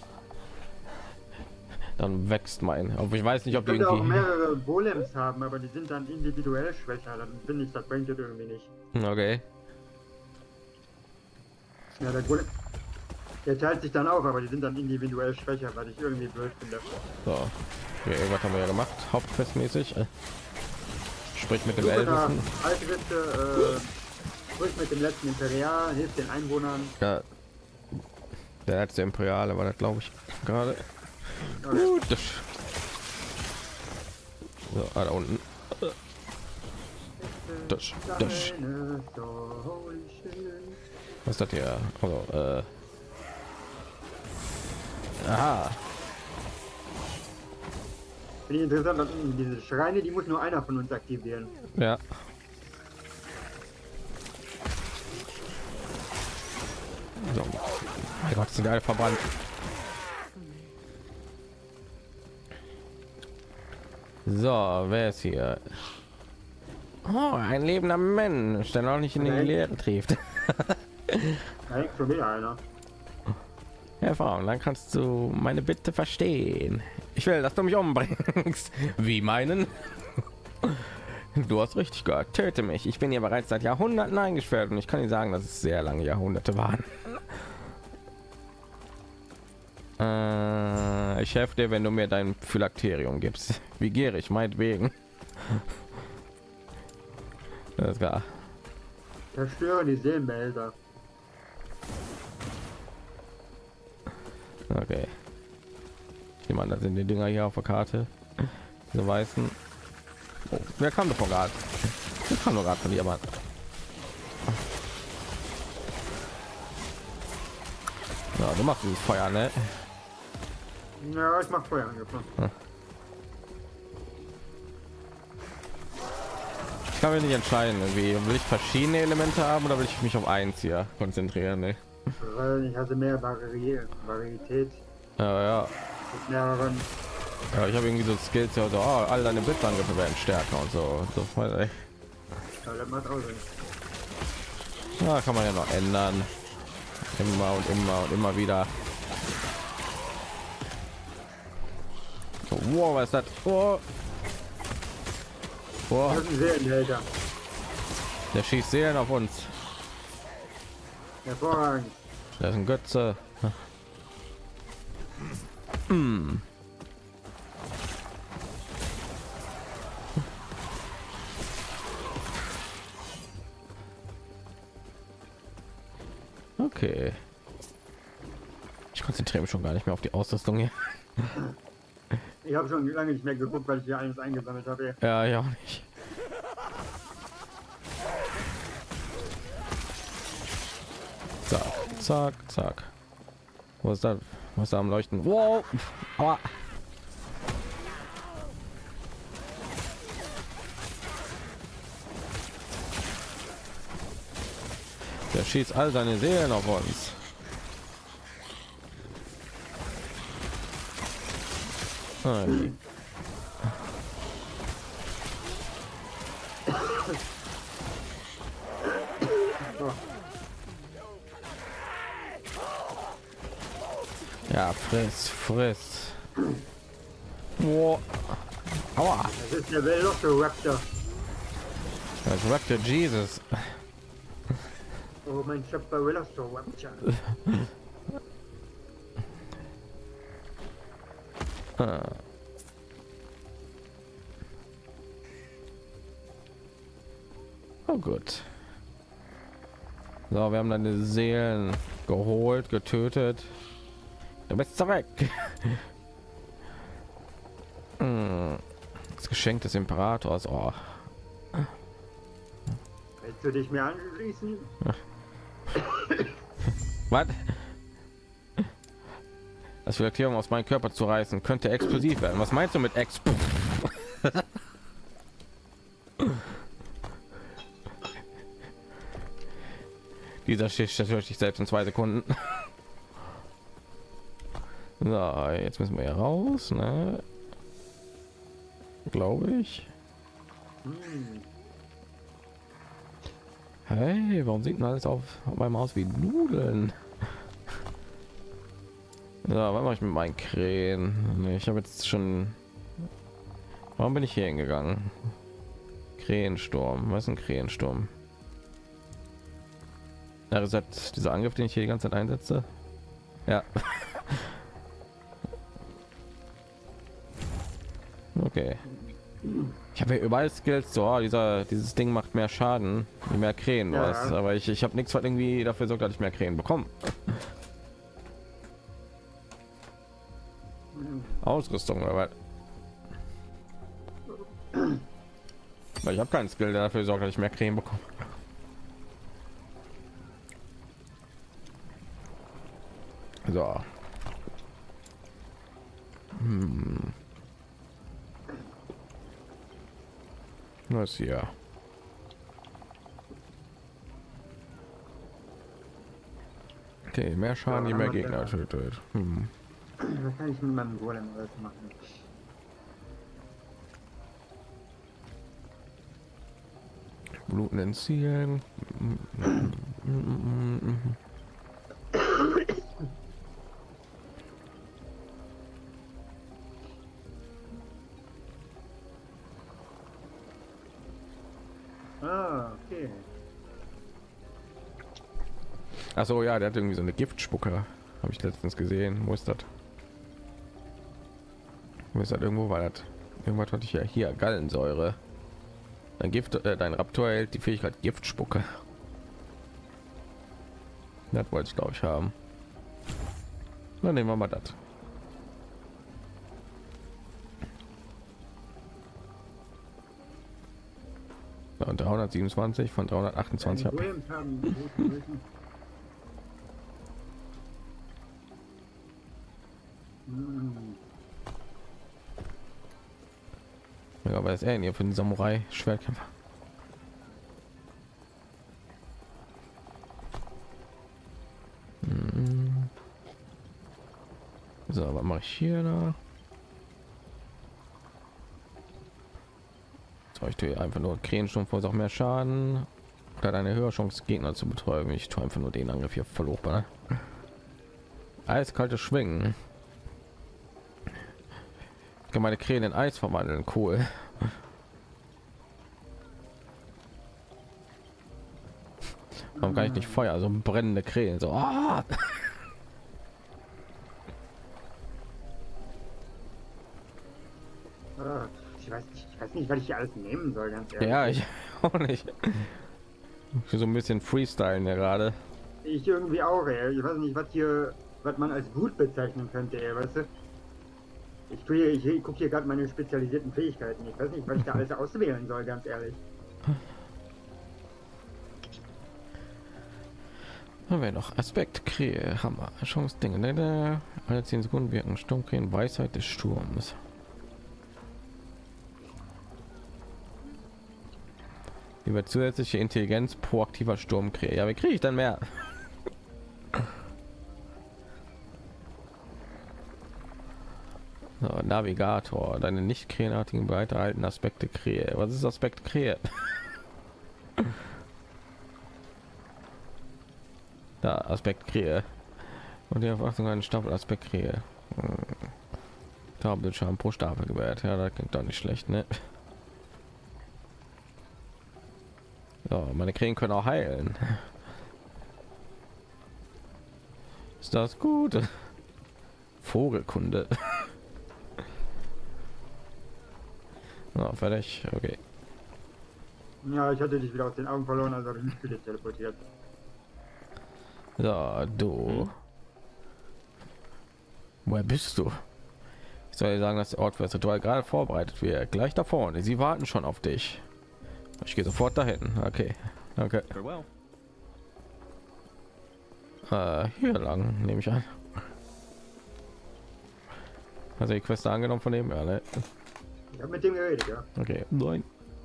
Dann wächst mein. Aber ich weiß nicht, ob Ich die könnte auch irgendwie. mehrere Golems haben, aber die sind dann individuell schwächer. Dann finde ich, das bringt das irgendwie nicht. Okay. Ja, der Golem, der teilt sich dann auf, aber die sind dann individuell schwächer, weil ich irgendwie blöd finde. So. Okay, irgendwas haben wir ja gemacht, hauptquestmäßig. Äh, Sprich mit dem Suche nach Ältesten. Altriste, äh, sprich mit dem letzten Imperial, hilft den Einwohnern. Ja. Der letzte Imperiale war das, glaube ich, gerade. Okay. Gut. Das. So, ah, da unten. Das, das. Deine Soul schön. Was ist das hier? Also, äh. Aha. Finde ich interessant, dass diese Schreine, die muss nur einer von uns aktivieren. Ja. So. Mein Gott, ist ein geiler Verband. So, wer ist hier? Oh, ein lebender Mensch, der noch nicht in die Nein. Leere trifft. Da hängt schon wieder einer. Herr Frau, dann kannst du meine Bitte verstehen. Ich will, dass du mich umbringst. Wie meinen? Du hast richtig gehört. Töte mich. Ich bin hier bereits seit Jahrhunderten eingesperrt und ich kann Ihnen sagen, dass es sehr lange Jahrhunderte waren. Äh, ich helfe dir, wenn du mir dein Phylakterium gibst. Wie gierig, meinetwegen. Das ist klar. Zerstöre die Seelenbehälter. Okay. Ich nehme an, das sind die Dinger hier auf der Karte. Diese weißen. Oh, wer kam davon gerade? Der kam doch gerade von dir, Mann. Ja, du machst dieses Feuer, ne? Ja, ich mach Feuer angefangen. Ich kann mich nicht entscheiden, irgendwie will ich verschiedene Elemente haben oder will ich mich auf eins hier konzentrieren, ne? Weil ich hatte mehr Vari Varietät Ja, ja. mit mehreren. Ja, ich habe irgendwie so Skills, ja, so, oh, alle deine Blitzangriffe werden stärker und so. So voll, ey. Ja, das macht auch Sinn. Ja, kann man ja noch ändern. Immer und immer und immer wieder. So, wow, was ist das? Oh. Oh, Das ist ein Seelenhälter. der schießt Seelen auf uns. Hervorragend. Das ist ein Götze. Hm. Okay. Ich konzentriere mich schon gar nicht mehr auf die Ausrüstung hier. Ich habe schon lange nicht mehr geguckt, weil ich hier alles eingesammelt habe. Ja, ja auch nicht. Zack, zack, zack. Was ist da? Was ist da am Leuchten? Wow! Aua. Der schießt all seine Seelen auf uns. Nein. Ja, friss, friss. Wow. Aua. Das ist der Velociraptor. Das Raptor Jesus. Oh, mein Schöpfer Velociraptor. Ah. Oh gut. So, wir haben deine Seelen geholt, getötet. Du bist zurück. Hm. Das Geschenk des Imperators. Oh. Willst du dich mir anschließen? Was? Das Filaktierung aus meinem Körper zu reißen könnte explosiv werden. Was meinst du mit Ex? Dieser Schicht zerstört sich selbst in zwei Sekunden. So, jetzt müssen wir hier raus, ne? Glaube ich. Hm. Hey, warum sieht denn alles auf, auf meinem Haus wie Nudeln? So, was mache ich mit meinen Krähen? Ich habe jetzt schon. Warum bin ich hier hingegangen? Krähensturm. Was ist ein Krähensturm? Ja, das hat dieser Angriff, den ich hier die ganze Zeit einsetze. Ja. Okay. Ich habe ja überall Skills. So, oh, dieser dieses Ding macht mehr Schaden, je mehr Krähen Ja. was. Aber ich, ich habe nichts, was irgendwie dafür sorgt, dass ich mehr Krähen bekomme. Ausrüstung oder was? Weil ich habe keinen Skill, der dafür sorgt, dass ich mehr Krähen bekomme. So. Hm. Was hier? Okay, mehr Schaden, je mehr Gegner tötet. Hm. Was kann ich mit meinem Golem alles machen? Bluten entziehen. Ah, okay. Ach so, ja, der hat irgendwie so eine Giftspucke. Habe ich letztens gesehen. Wo ist das? Wo ist das? Irgendwo war das. Irgendwas hatte ich ja hier. Gallensäure. Dein Gift, äh, dein Raptor hält die Fähigkeit Giftspucke. Das wollte ich, glaube ich, haben. Dann nehmen wir mal das. Ja, und dreihundertsiebenundzwanzig von dreihundertachtundzwanzig. Die Golems haben große Größen. Hm. Ja, aber ist er denn hier für den Samurai Schwertkämpfer? So, was mache ich hier da? So, ich tue einfach nur Krähenstumpf, verursacht mehr Schaden. Hat eine höhere Chance, Gegner zu betäuben. Ich tue einfach nur den Angriff hier voll hoch. Ne? Eiskalte Schwingen. Ich kann meine Krähen in Eis verwandeln. Cool. Warum kann ich nicht Feuer? So brennende Krähen. So. Ah! Ich weiß, nicht, ich weiß nicht, was ich hier alles nehmen soll, ganz ehrlich. Ja, ich auch nicht. Ich so ein bisschen Freestylen ja gerade. Ich irgendwie auch, ey. Ich weiß nicht, was hier, was man als gut bezeichnen könnte, ey, weißt du? Ich tue hier, ich, ich gucke hier gerade meine spezialisierten Fähigkeiten. Ich weiß nicht, was ich da alles auswählen soll, ganz ehrlich. Haben wir noch Aspekt, Krähe, Hammer, Chance, Dinge, ne, ne. Alle zehn Sekunden wirken Sturmkrähen, Weisheit des Sturms. Über zusätzliche Intelligenz proaktiver Sturmkrähe. Ja, wie kriege ich dann mehr? So, Navigator, deine nicht krähenartigen breiterhalten Aspekte Krähe. Was ist Aspekt Krähe? Da Aspekt Krähe und die Erwartung einen Stapel Aspekt Krähe. Da Bildschirm pro Stapel gewährt. Ja, das klingt doch nicht schlecht, ne? So, meine Krähen können auch heilen. Ist das gut? Vogelkunde. Na, fertig. Okay. Ja, ich hatte dich wieder aus den Augen verloren, also habe ich mich wieder teleportiert. So, du. Hm. Woher bist du? Ich soll dir sagen, dass der Ort für das Ritual gerade vorbereitet wird. Gleich da vorne. Sie warten schon auf dich. Ich gehe sofort dahin. Okay. Okay. Äh, hier lang, nehme ich an. Also die Quest angenommen von dem, ja, ne? Ich habe mit dem geredet, ja. Okay. Nein.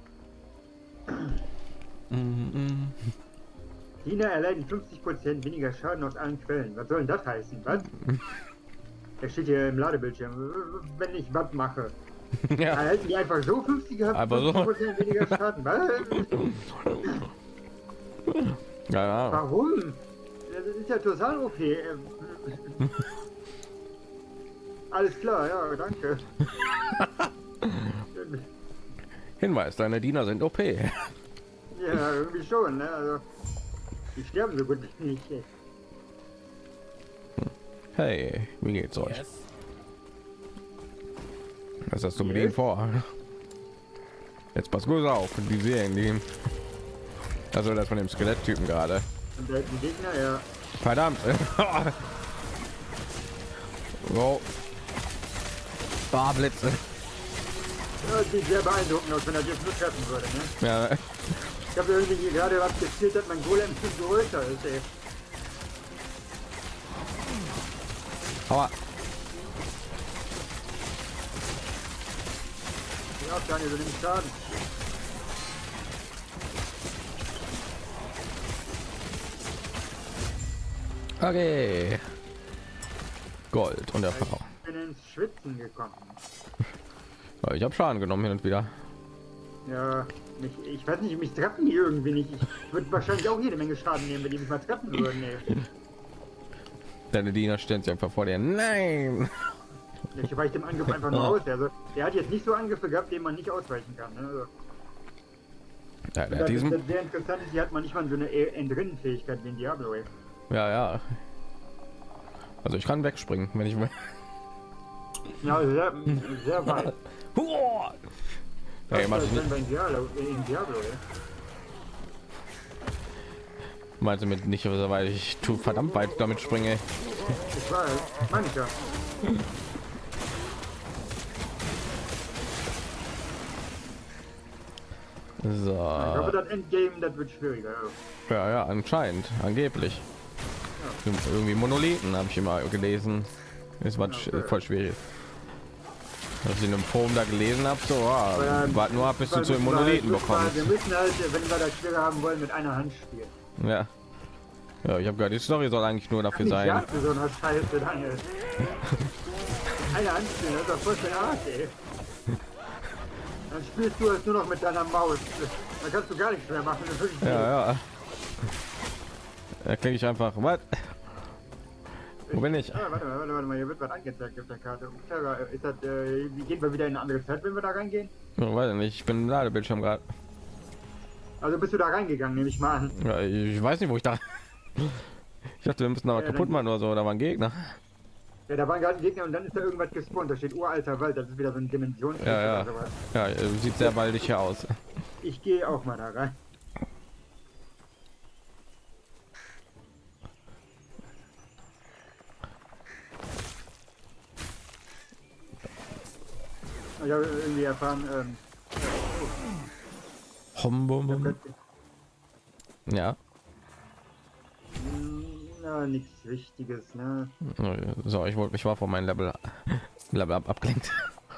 Mm-mm. Diener erleiden fünfzig Prozent weniger Schaden aus allen Quellen. Was soll denn das heißen? Was? Der steht hier im Ladebildschirm. Wenn ich was mache. Ja. Erhalten die einfach so fünfzig aber so weniger Schaden. Was? Ja, ja. Warum? Das ist ja total O P. Alles klar, ja, danke. Hinweis, deine Diener sind O P. Ja, irgendwie schon, ne? Also, die sterben so gut nicht. Hey, wie geht's euch? Yes. Was hast du mit ihnen vor? Jetzt pass gut auf, die sehen die. Also das von dem Skeletttypen gerade. Und der Gegner, ja. Verdammt. Wow. Ah, Blitze. Ja, das sieht sehr beeindruckend aus, wenn er jetzt nur treffen würde, ne? Ja. Ich habe irgendwie gerade was gezielt, dass mein Golem viel größer ist, ey. Aua. Ja, Daniel, du nimmst Schaden. Okay. Gold und Erfahrung. Ich bin ins Schwitzen gekommen. Ich habe Schaden genommen hin und wieder. Ja, mich, ich weiß nicht, mich treffen die irgendwie nicht. Ich würde wahrscheinlich auch jede Menge Schaden nehmen, wenn die mich mal treffen würden. Ey. Deine Diener stellen sich einfach vor dir. Nein! Ich weiche dem Angriff einfach nur aus. Also, der hat jetzt nicht so Angriffe gehabt, denen man nicht ausweichen kann. Ne? Also, ja, der das diesem... ist sehr interessant. Die hat man nicht mal so eine Entrinnen-Fähigkeit wie in Diablo. Ey. Ja, ja. Also ich kann wegspringen, wenn ich will. Ja, sehr, sehr weit. Hey, mach ich nicht. In Diablo, in Diablo, ey. Meinst du mit nicht, weil ich tu verdammt weit damit springe? Ich weiß, meine ich ja. So. Ich glaube, das Endgame, das wird schwieriger. Ja, ja, ja, anscheinend, angeblich. Ja. Irgendwie Monolithen habe ich immer gelesen. Ist was okay. Voll schwierig. Was ich in einem Forum da gelesen habe, so, oh, ja, warte nur ab, bis du zu den Monolithen bekommst. Wir müssen halt, wenn wir das schwerer haben wollen, mit einer Hand spielen. Ja. Ja, ich habe gehört, die Story soll eigentlich nur dafür sein. Ja, so eine Scheiße, Daniel. Eine anspielen, das ist doch voll für den Arsch, ey. Dann spielst du es nur noch mit deiner Maus. Dann kannst du gar nichts mehr machen. Das ist wirklich Ja, ja. Da klicke ich einfach. Was? Wo bin ich? Ah, warte mal, warte, warte mal, hier wird was angezeigt auf der Karte. Ist das, äh, wie gehen wir wieder in eine andere Zeit, wenn wir da reingehen? Ich weiß nicht, ich bin im Ladebildschirm gerade. Also bist du da reingegangen, nehme ich mal an. Ja, ich weiß nicht, wo ich da. Ich dachte, wir müssen aber Ja, kaputt dann- machen oder so, da waren Gegner. Ja, da waren gerade ein Gegner und dann ist da irgendwas gespawnt. Da steht uralter Wald, das ist wieder so ein Dimensions. Ja, ja. oder sowas. Ja, äh, sieht sehr baldig hier aus. Ich gehe auch mal da rein. Ich habe irgendwie erfahren, ähm, Hom, bum, bum. Ja. Hm, na, nichts Wichtiges, ne? So, ich wollte mich war von meinem Level Level ab abgelenkt.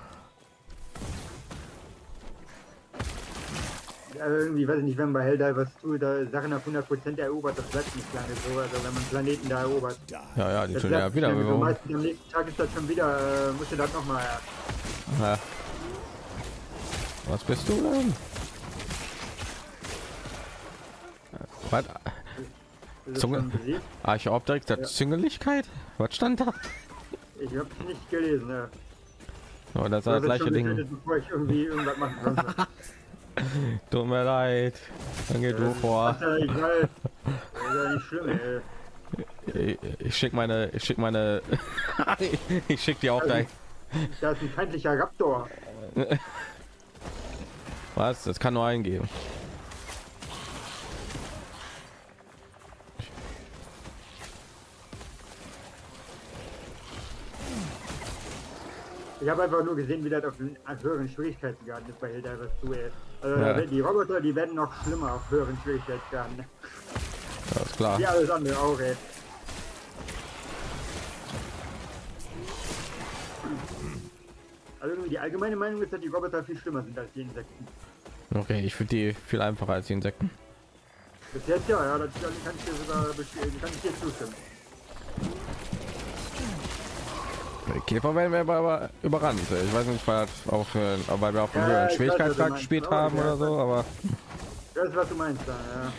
Also irgendwie, weiß ich nicht, wenn man bei Helldivers tut, da Sachen auf hundert Prozent erobert, das bleibt nicht lange so. Also wenn man Planeten da erobert. Ja, ja, die Das tun ja bleibt wieder. nicht lange so. Über- Meistens am nächsten Tag ist das schon wieder, äh, musst du das nochmal. Ja. Was bist du denn? Was? Zunge. Archeopteryx der Ja. Züngeligkeit? Was stand da? Ich hab's nicht gelesen, ne? Oh, das Du war hast das es gleiche schon Ding. getötet, bevor ich irgendwie irgendwas machen konnte. Tut mir leid. Dann geh du vor. Ach, ja, ich weiß. Das ist ja nicht schlimm, ey. Ich, ich schick meine, ich schick meine, ich schick dir auch Also, dein. Da ist ein feindlicher Raptor. Was? Das kann nur eingeben. Ich habe einfach nur gesehen, wie das auf den auf höheren Schwierigkeitsgraden ist bei Helldivers zwei. Ey. Also Ja. die Roboter, die werden noch schlimmer auf höheren Schwierigkeitsgraden. Ja, ist klar. Wie alles andere auch, ey. Also irgendwie die allgemeine Meinung ist, dass die Roboter viel schlimmer sind als die Insekten. Okay, ich finde die viel einfacher als die Insekten. Bis jetzt ja, ja, das kann ich dir sogar bestätigen, kann ich dir zustimmen. Die Käfer werden wir aber, aber überrannt. Ich weiß nicht, weil, das auch, äh, weil wir auf dem Ja, höheren ich weiß, was du Schwierigkeitsgrad meinst. gespielt Oh, haben ja, oder so, aber Das ist, was du meinst da, ja.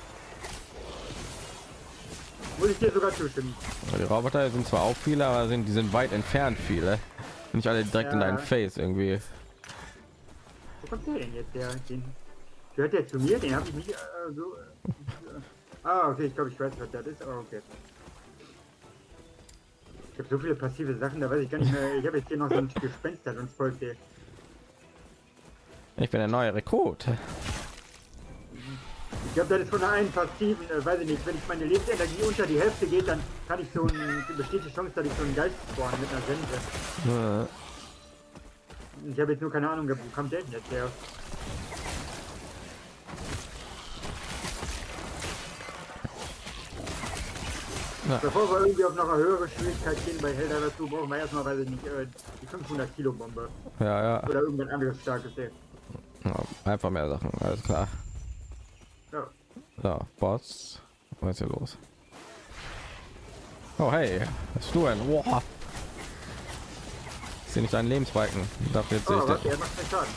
Muss ich dir sogar zustimmen. die Roboter sind zwar auch viele, aber sind die sind weit entfernt viele. Nicht alle direkt in Ja. dein Face irgendwie. Wo kommt der denn jetzt her? Den, gehört der zu mir? Den habe ich nicht äh, so. Äh, ah, okay, ich glaube, ich weiß, was das ist. Oh, okay. Ich habe so viele passive Sachen, da weiß ich gar nicht mehr. Ich habe jetzt hier noch so ein Gespenster, sonst folgt der. Ich bin der neue Rekrut. Ich glaube, das ist von der einen passiven, äh, weiß ich nicht, wenn ich meine Lebensenergie unter die Hälfte geht, dann kann ich so ein, besteht die Chance, dass ich so einen Geist spawnen mit einer Sense. Ja. Ich habe jetzt nur keine Ahnung, wo kommt der denn jetzt her? Ja. Bevor wir irgendwie auf noch eine höhere Schwierigkeit gehen bei Helldivers zwei, brauchen wir erstmal, weiß ich nicht, äh, die fünfhundert Kilo Bombe. Ja, ja. Oder irgendwas anderes starkes, ey. Ja, einfach mehr Sachen, alles klar. Ja. So, Boss. Was ist hier los? Oh hey, was bist du denn? Wow. Ich sehe nicht deinen Lebensbalken. Ich dachte, jetzt sehe Oh, ich warte, den. er macht keinen Schaden.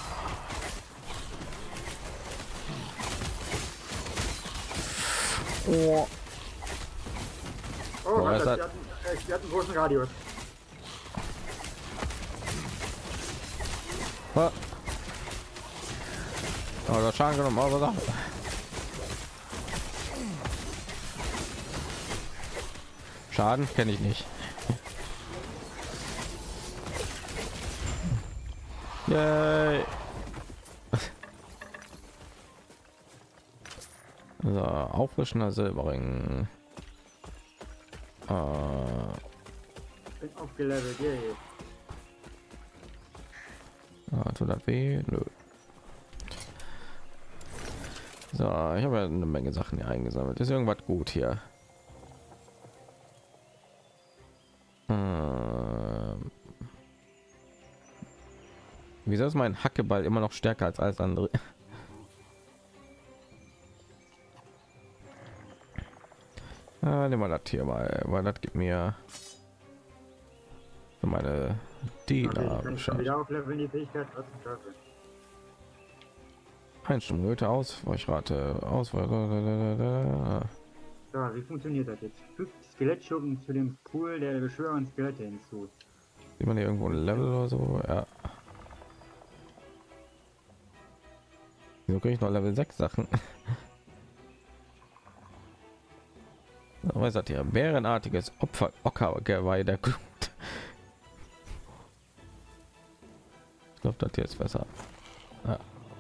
Oh. Oh, Boah, warte, das der hat- hat, einen, äh, der hat einen großen Radius. Oh, oh das Schaden genommen, aber da. Schaden kenne ich nicht. Yay. So, auffrischender Silberring. Äh, Bin aufgelevelt, yeah, yeah. ah, tut das weh? Nö. So, ich habe ja eine Menge Sachen hier eingesammelt. Ist irgendwas gut hier? Ähm, wieso ist mein Hackeball immer noch stärker als alles andere? Ah, nehmen wir das hier mal, weil das gibt mir Für meine Okay, Diener. ich kann schon wieder aufleveln, die Fähigkeit. Was zum Teufel? Einstellung Goethe aus, ich rate aus. So, wie funktioniert das jetzt? Fügt Skelettschurken zu dem Pool der Beschwörer und Skelette hinzu. Sieht man hier irgendwo ein Level oder so? Ja. Wieso kriege ich noch Level sechs Sachen? Was hat hier? Bärenartiges Opfer Ockergeweih der Glut. Ich glaube, das hier ist besser. Ja.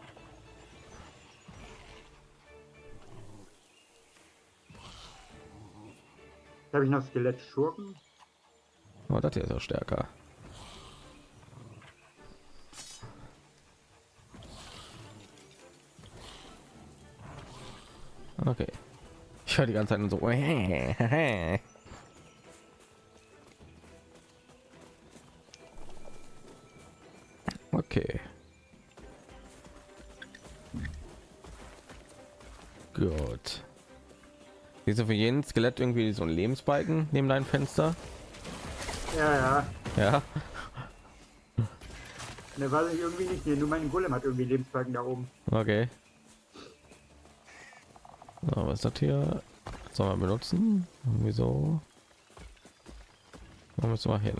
Habe ich noch Skelettschurken? Oh, das hier ist auch stärker. Okay. Ich höre die ganze Zeit nur so. Okay. Gut. Siehst du für jeden Skelett irgendwie so ein Lebensbalken neben deinem Fenster? Ja, ja. Ja. Ne, weiß ich irgendwie nicht. Nee, nur mein Golem hat irgendwie Lebensbalken da oben. Okay. So, was ist das hier? Sollen wir benutzen? Wieso? Wo müssen wir hin?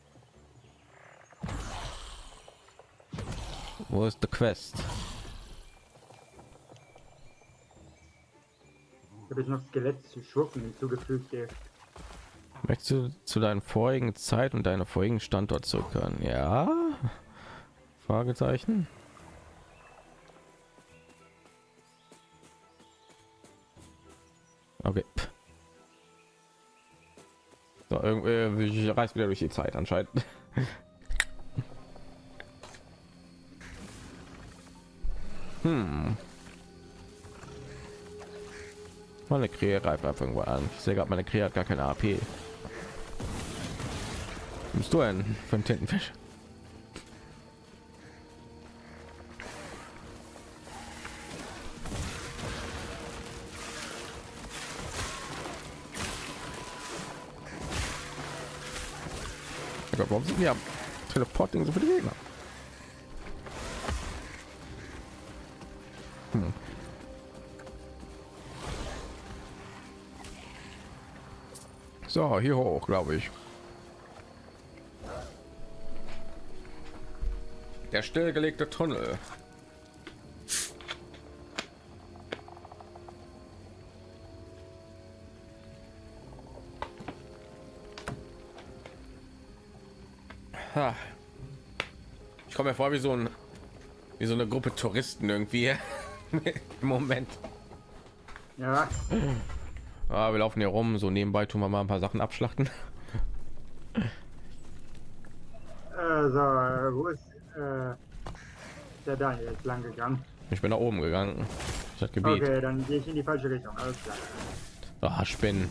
Wo ist die Quest? Habe ich noch Skelettschurken hinzugefügt. Ey. Möchtest du zu deinen vorigen Zeit und deiner vorigen Standort zurückkehren? Ja? Fragezeichen. Okay. So, irgendwie ich reiß wieder durch die Zeit anscheinend. Hm. Meine Krähe reift einfach irgendwo an. Ich sehe gerade, meine Krähe hat gar keine A P. Bist du ein für einen Tintenfisch? Oh Gott, warum sind wir am Teleporting so viele Gegner? Hm. So, hier hoch, glaube ich. Der stillgelegte Tunnel. Ha. Ich komme mir vor wie so ein wie so eine Gruppe Touristen irgendwie im Moment. Ja. Ah, wir laufen hier rum, so nebenbei tun wir mal ein paar Sachen abschlachten. Also, äh, wo ist äh, der Daniel jetzt lang gegangen? Ich bin nach oben gegangen. Das Gebiet. Okay, dann gehe ich in die falsche Richtung. Alles klar. Ah, Spinnen.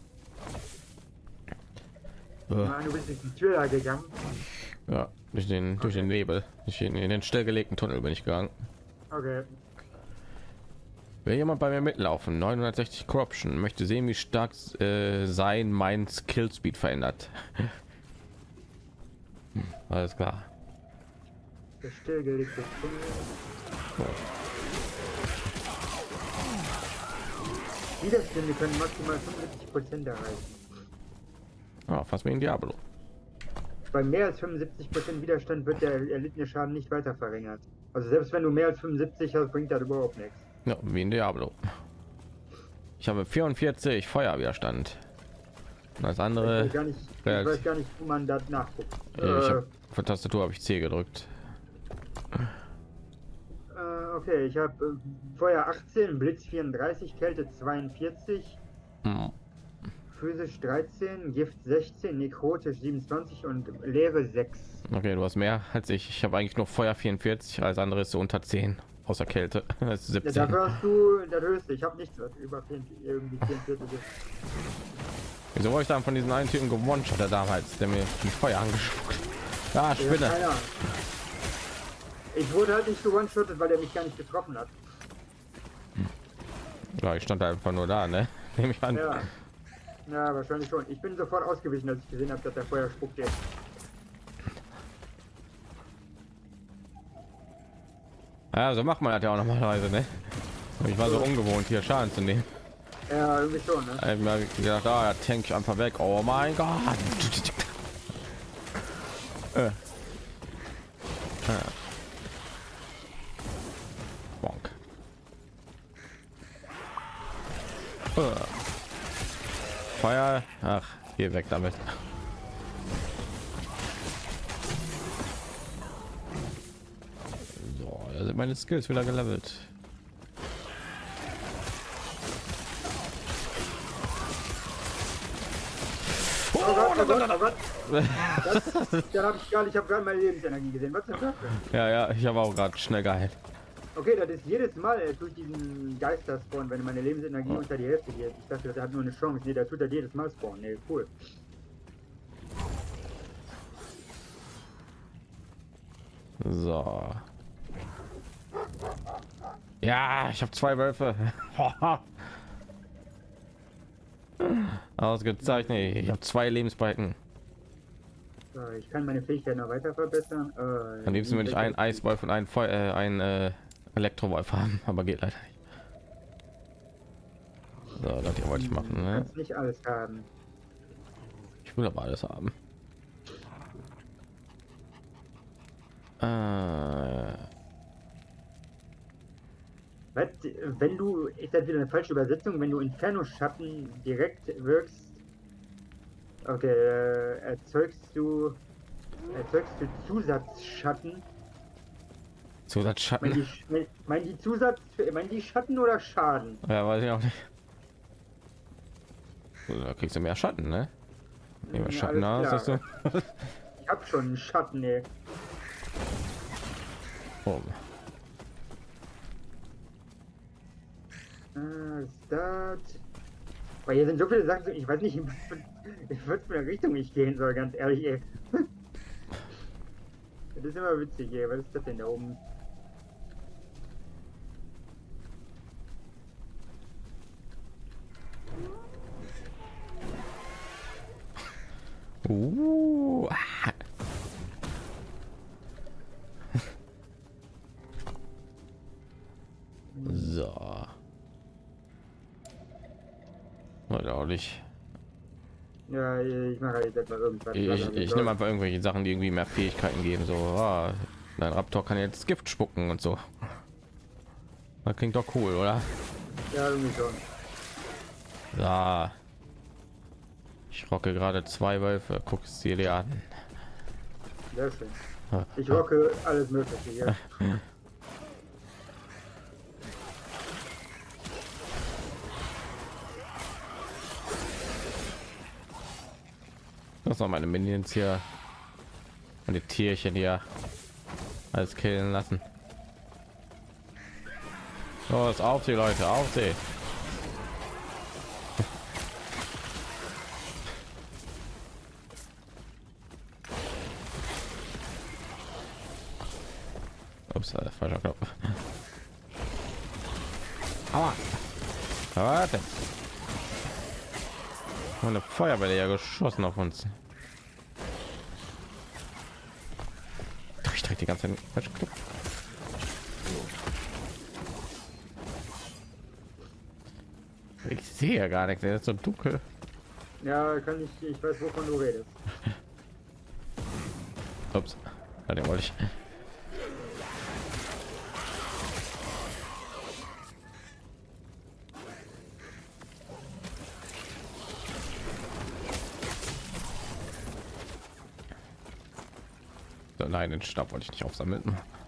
Nein, du bist durch die Tür da gegangen. Ja, durch den durch den Nebel. Ich in, in den stillgelegten Tunnel bin ich gegangen. Okay. Will jemand bei mir mitlaufen? neunhundertsechzig Corruption. Möchte sehen, wie stark äh, sein mein Skill Speed verändert. Hm, alles klar. Der stillgelegte Tunnel. Widerstände können maximal fünfundsiebzig Prozent erreichen. Ah, fast wie ein Diablo. Bei mehr als fünfundsiebzig Prozent Widerstand wird der erlittene Schaden nicht weiter verringert. Also selbst wenn du mehr als fünfundsiebzig hast, bringt das überhaupt nichts. Ja, wie ein Diablo. Ich habe vierundvierzig Feuerwiderstand. Und als andere. Ich weiß gar nicht, ich weiß gar nicht, wo man das nachguckt. Ich Äh, hab, für Tastatur habe ich C gedrückt. äh, okay, ich habe äh, Feuer achtzehn, Blitz vierunddreißig, Kälte zweiundvierzig, Hm. Physisch dreizehn, Gift sechzehn, Nekrotisch siebenundzwanzig und Leere sechs. Okay, du hast mehr als ich. Ich habe eigentlich nur Feuer vierundvierzig, alles andere ist so unter zehn. Außer Kälte. Das ist Ja, siebzehn. dafür hast du das höchste. Ich habe nichts, was über vierundvierzig, irgendwie vierundvierzig ist. Wieso wollte ich dann von diesen einen Typen gewonnen hatte damals, der mir mit Feuer angespuckt? Ah, Ja, Spinne. keine Ahnung. Ich wurde halt nicht gewone-shottet, weil er mich gar nicht getroffen hat. Ja, ich stand einfach nur da, ne? Nehme ich an. Ja. Ja, wahrscheinlich schon. Ich bin sofort ausgewichen, als ich gesehen habe, dass der Feuer spuckt jetzt. Ja, so macht man das ja auch normalerweise, ne? Ich war so ungewohnt, hier Schaden zu nehmen. Ja, irgendwie schon, ne? Ich hab mir gedacht, ah, der Tank einfach weg. Oh mein Gott. äh. Ja. Bonk. Äh. Feuer. Ach, hier weg damit. So, da sind meine Skills wieder gelevelt. Oh Gott, oh Gott, oh Gott. Das, da habe ich gar nicht, ich habe gerade meine Lebensenergie gesehen. Was ist das denn? Ja, ja, ich habe auch gerade schnell geheilt. Okay, das ist jedes Mal äh, durch diesen Geister-Spawn, wenn meine Lebensenergie Oh. unter die Hälfte geht. Ich dachte, das hat nur eine Chance. Nee, da tut er jedes Mal spawnen. Nee, cool. So. Ja, ich habe zwei Wölfe. Ausgezeichnet. Ich habe zwei Lebensbalken. So, ich kann meine Fähigkeit noch weiter verbessern. Äh, Am liebsten würde ich einen Eiswolf und einen Feu äh, ein äh, Elektrowolf haben, aber geht leider nicht. So, das hier wollte ich machen. Du Ne? kannst nicht alles haben. Ich will aber alles haben. Äh, Was, wenn du, ist das wieder eine falsche Übersetzung, wenn du Inferno-Schatten direkt wirkst, okay, äh, erzeugst du, erzeugst du Zusatzschatten? Meinen Zusatzschatten. die, mein- meinen die Zusatz, meinen die Schatten oder Schaden? Ja, weiß ich auch nicht. So, da kriegst du mehr Schatten, ne? Nehmen wir Ja, Schatten alles aus, klar. siehst du? Ich hab schon einen Schatten, ey. Oh. Ah, ist das? Weil hier sind so viele Sachen, ich weiß nicht, in was für eine Richtung ich gehen soll, ganz ehrlich, ey. Das ist immer witzig, ey. Was ist das denn da oben? Uh, ah. So. Oder auch nicht. Ja, ich mache jetzt mal irgendwas. Ich, ich, ich nehme einfach irgendwelche Sachen, die irgendwie mehr Fähigkeiten geben. So, ah, dein Raptor kann jetzt Gift spucken und so. Das klingt doch cool, oder? Ja, irgendwie schon. Ja. Ich rocke gerade zwei Wölfe. Guck es dir an. Sehr schön. Ich rocke alles Mögliche hier. Das noch meine Minions hier. Meine Tierchen hier. Alles killen lassen. Los, auf sie, Leute, auf sie. Ups, äh, falscher Knopf. Aua. Warte. Eine Feuerwelle ja geschossen auf uns. Ich trage die ganze Zeit den falschen Knopf. Ich sehe ja gar nichts, es ist so dunkel. Ja, kann ich, ich weiß, wovon du redest. Ups, ja, den wollte ich. So, nein, den Stab wollte ich nicht aufsammeln.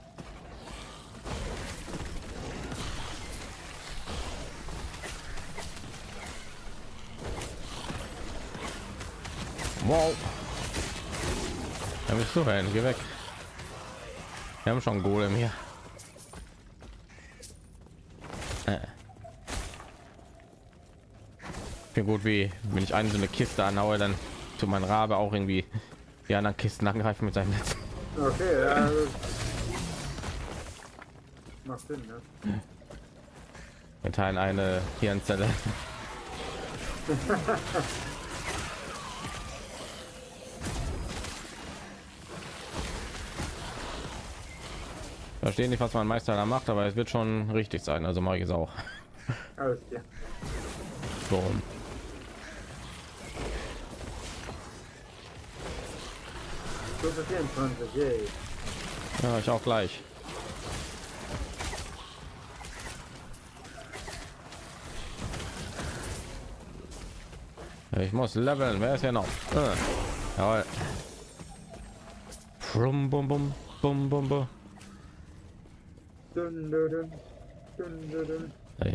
Wow. Da bist du hin, geh weg. Wir haben schon Golem hier. Äh. Für gut wie, wenn ich eine so eine Kiste anhaue, dann zu mein Rabe auch irgendwie die anderen Kisten angreifen mit seinem Netz. Okay, ja. das Macht Sinn, ne? Wir teilen eine Hirnzelle. verstehe nicht, was mein Meister da macht, aber es wird schon richtig sein. Also mache ich es auch. Alles klar. So. Stufe vierundzwanzig, yay. Ja, ich auch gleich. Ich muss leveln. Wer ist hier noch? Äh. Jawohl. Bum, bum, bum, bum, bum, bum. Dun, dun, dun, dun, dun, dun. Hey.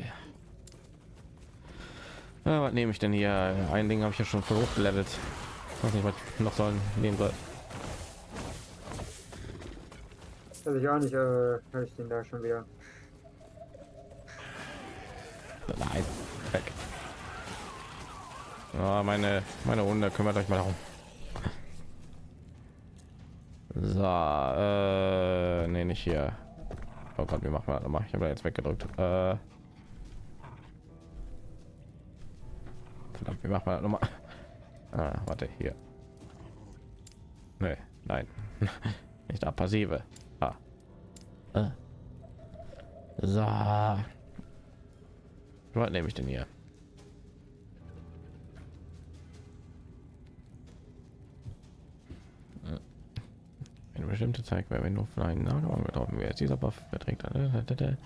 Ja, was nehme ich denn hier? Ein Ding habe ich ja schon voll hochgelevelt. Ich weiß nicht, was ich noch sollen nehmen soll. Also ich auch nicht, äh, habe ich den da schon wieder. Nein, weg. Ja, meine meine Hunde, kümmert euch mal darum. So, äh, nee, nicht hier. Oh Gott, wie machen wir das nochmal? Ich habe jetzt weggedrückt. Äh, verdammt, wie machen wir das nochmal? Ah, warte, hier. Nee, nein. Nicht da, passive. Ah. Äh. So. Was nehme ich denn hier? Eine bestimmte Zeit, wenn nur von einem Namen getroffen wird, dieser Buff beträgt dann.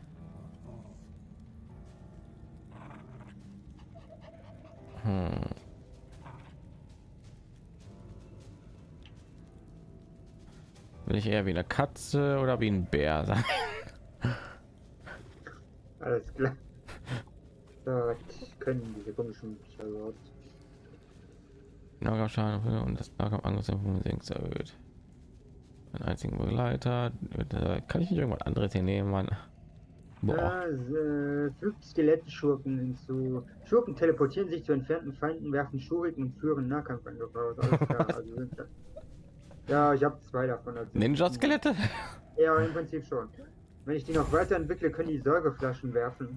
Hm. Will ich eher wie eine Katze oder wie ein Bär sein? Alles klar. So, was können diese komischen Viecher überhaupt? Nahkampfschaden und das Nahkampfangriff erhöht. Ein einzigen Begleiter. Kann ich nicht irgendwas anderes hier nehmen, Mann? Boah. Ja, äh, fügt Skelettschurken hinzu. Schurken teleportieren sich zu entfernten Feinden, werfen Schuriken und führen Nahkampfangriffe aus. Alles klar, also sind das. Ja, ich habe zwei davon. Also Ninja-Skelette? Ja, im Prinzip schon. Wenn ich die noch weiterentwickle, können die Säugeflaschen werfen.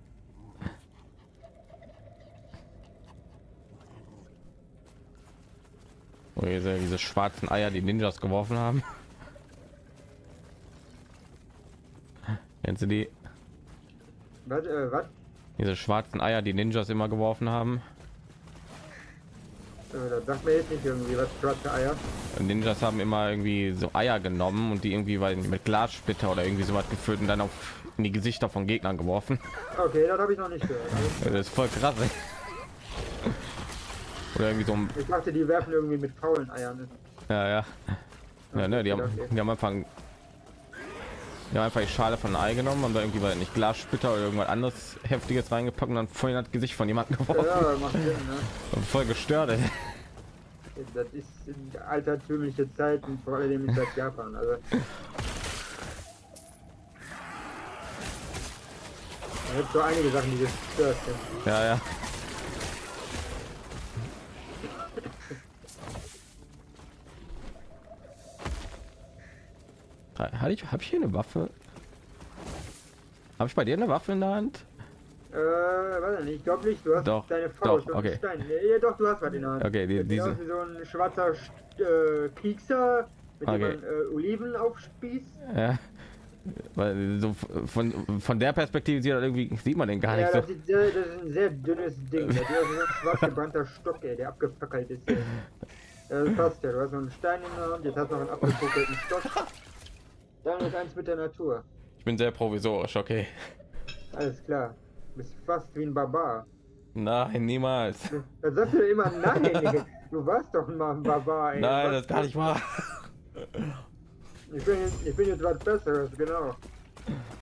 Oh, diese, diese schwarzen Eier, die Ninjas geworfen haben. Kennst du die? Was, äh, was? Diese schwarzen Eier, die Ninjas immer geworfen haben. Äh, das sagt mir jetzt nicht irgendwie was, schwarze Eier. Und Ninjas haben immer irgendwie so Eier genommen und die irgendwie weil mit Glassplitter oder irgendwie so was gefüllt und dann auf in die Gesichter von Gegnern geworfen. Okay, das habe ich noch nicht gehört. Das ist voll krass. Ey. Oder irgendwie so ein, Ich dachte, die werfen irgendwie mit faulen Eiern. ja, ja. Ja, ne, die haben, die haben einfach, die haben einfach die Schale von einem Ei genommen, haben da irgendwie weil nicht Glassplitter oder irgendwas anderes Heftiges reingepackt und dann voll in das Gesicht von jemandem geworfen. Ja, macht Sinn, ne? Und voll gestört, ey. Das ist in altertümliche Zeiten, vor allem in Japan. Also es gibt so einige Sachen, die gestört sind. Ja, ja. Hatte ich, habe ich hier eine Waffe? Habe ich bei dir eine Waffe in der Hand? Äh, weiß nicht, ich glaube nicht, du hast Doch, deine Faust doch, und okay. einen Stein. Ja, ja, doch, du hast was in der Hand. Okay, die, Das sieht diese. aus wie so ein schwarzer äh, Piekser, mit Okay. dem man äh, Oliven aufspießt. Ja. Weil so von von der Perspektive sieht, das irgendwie, sieht man den gar Ja, nicht so. das, sieht sehr, das ist ein sehr dünnes Ding. Das ist wie so ein schwarz gebrannter Stock, ey, der abgefackelt ist. Ey. Ja, das passt ja, du hast noch einen Stein in der Hand, jetzt hast du noch einen abgefuckelten Stock. Dann ist eins mit der Natur. Ich bin sehr provisorisch, okay. Alles klar. Du bist fast wie ein Barbar. Nein, niemals. Da sagst du immer nein, ey. Du warst doch mal ein Barbar, ey. Nein, Was- das ist gar nicht wahr. Ich bin, jetzt, ich bin jetzt was Besseres, genau.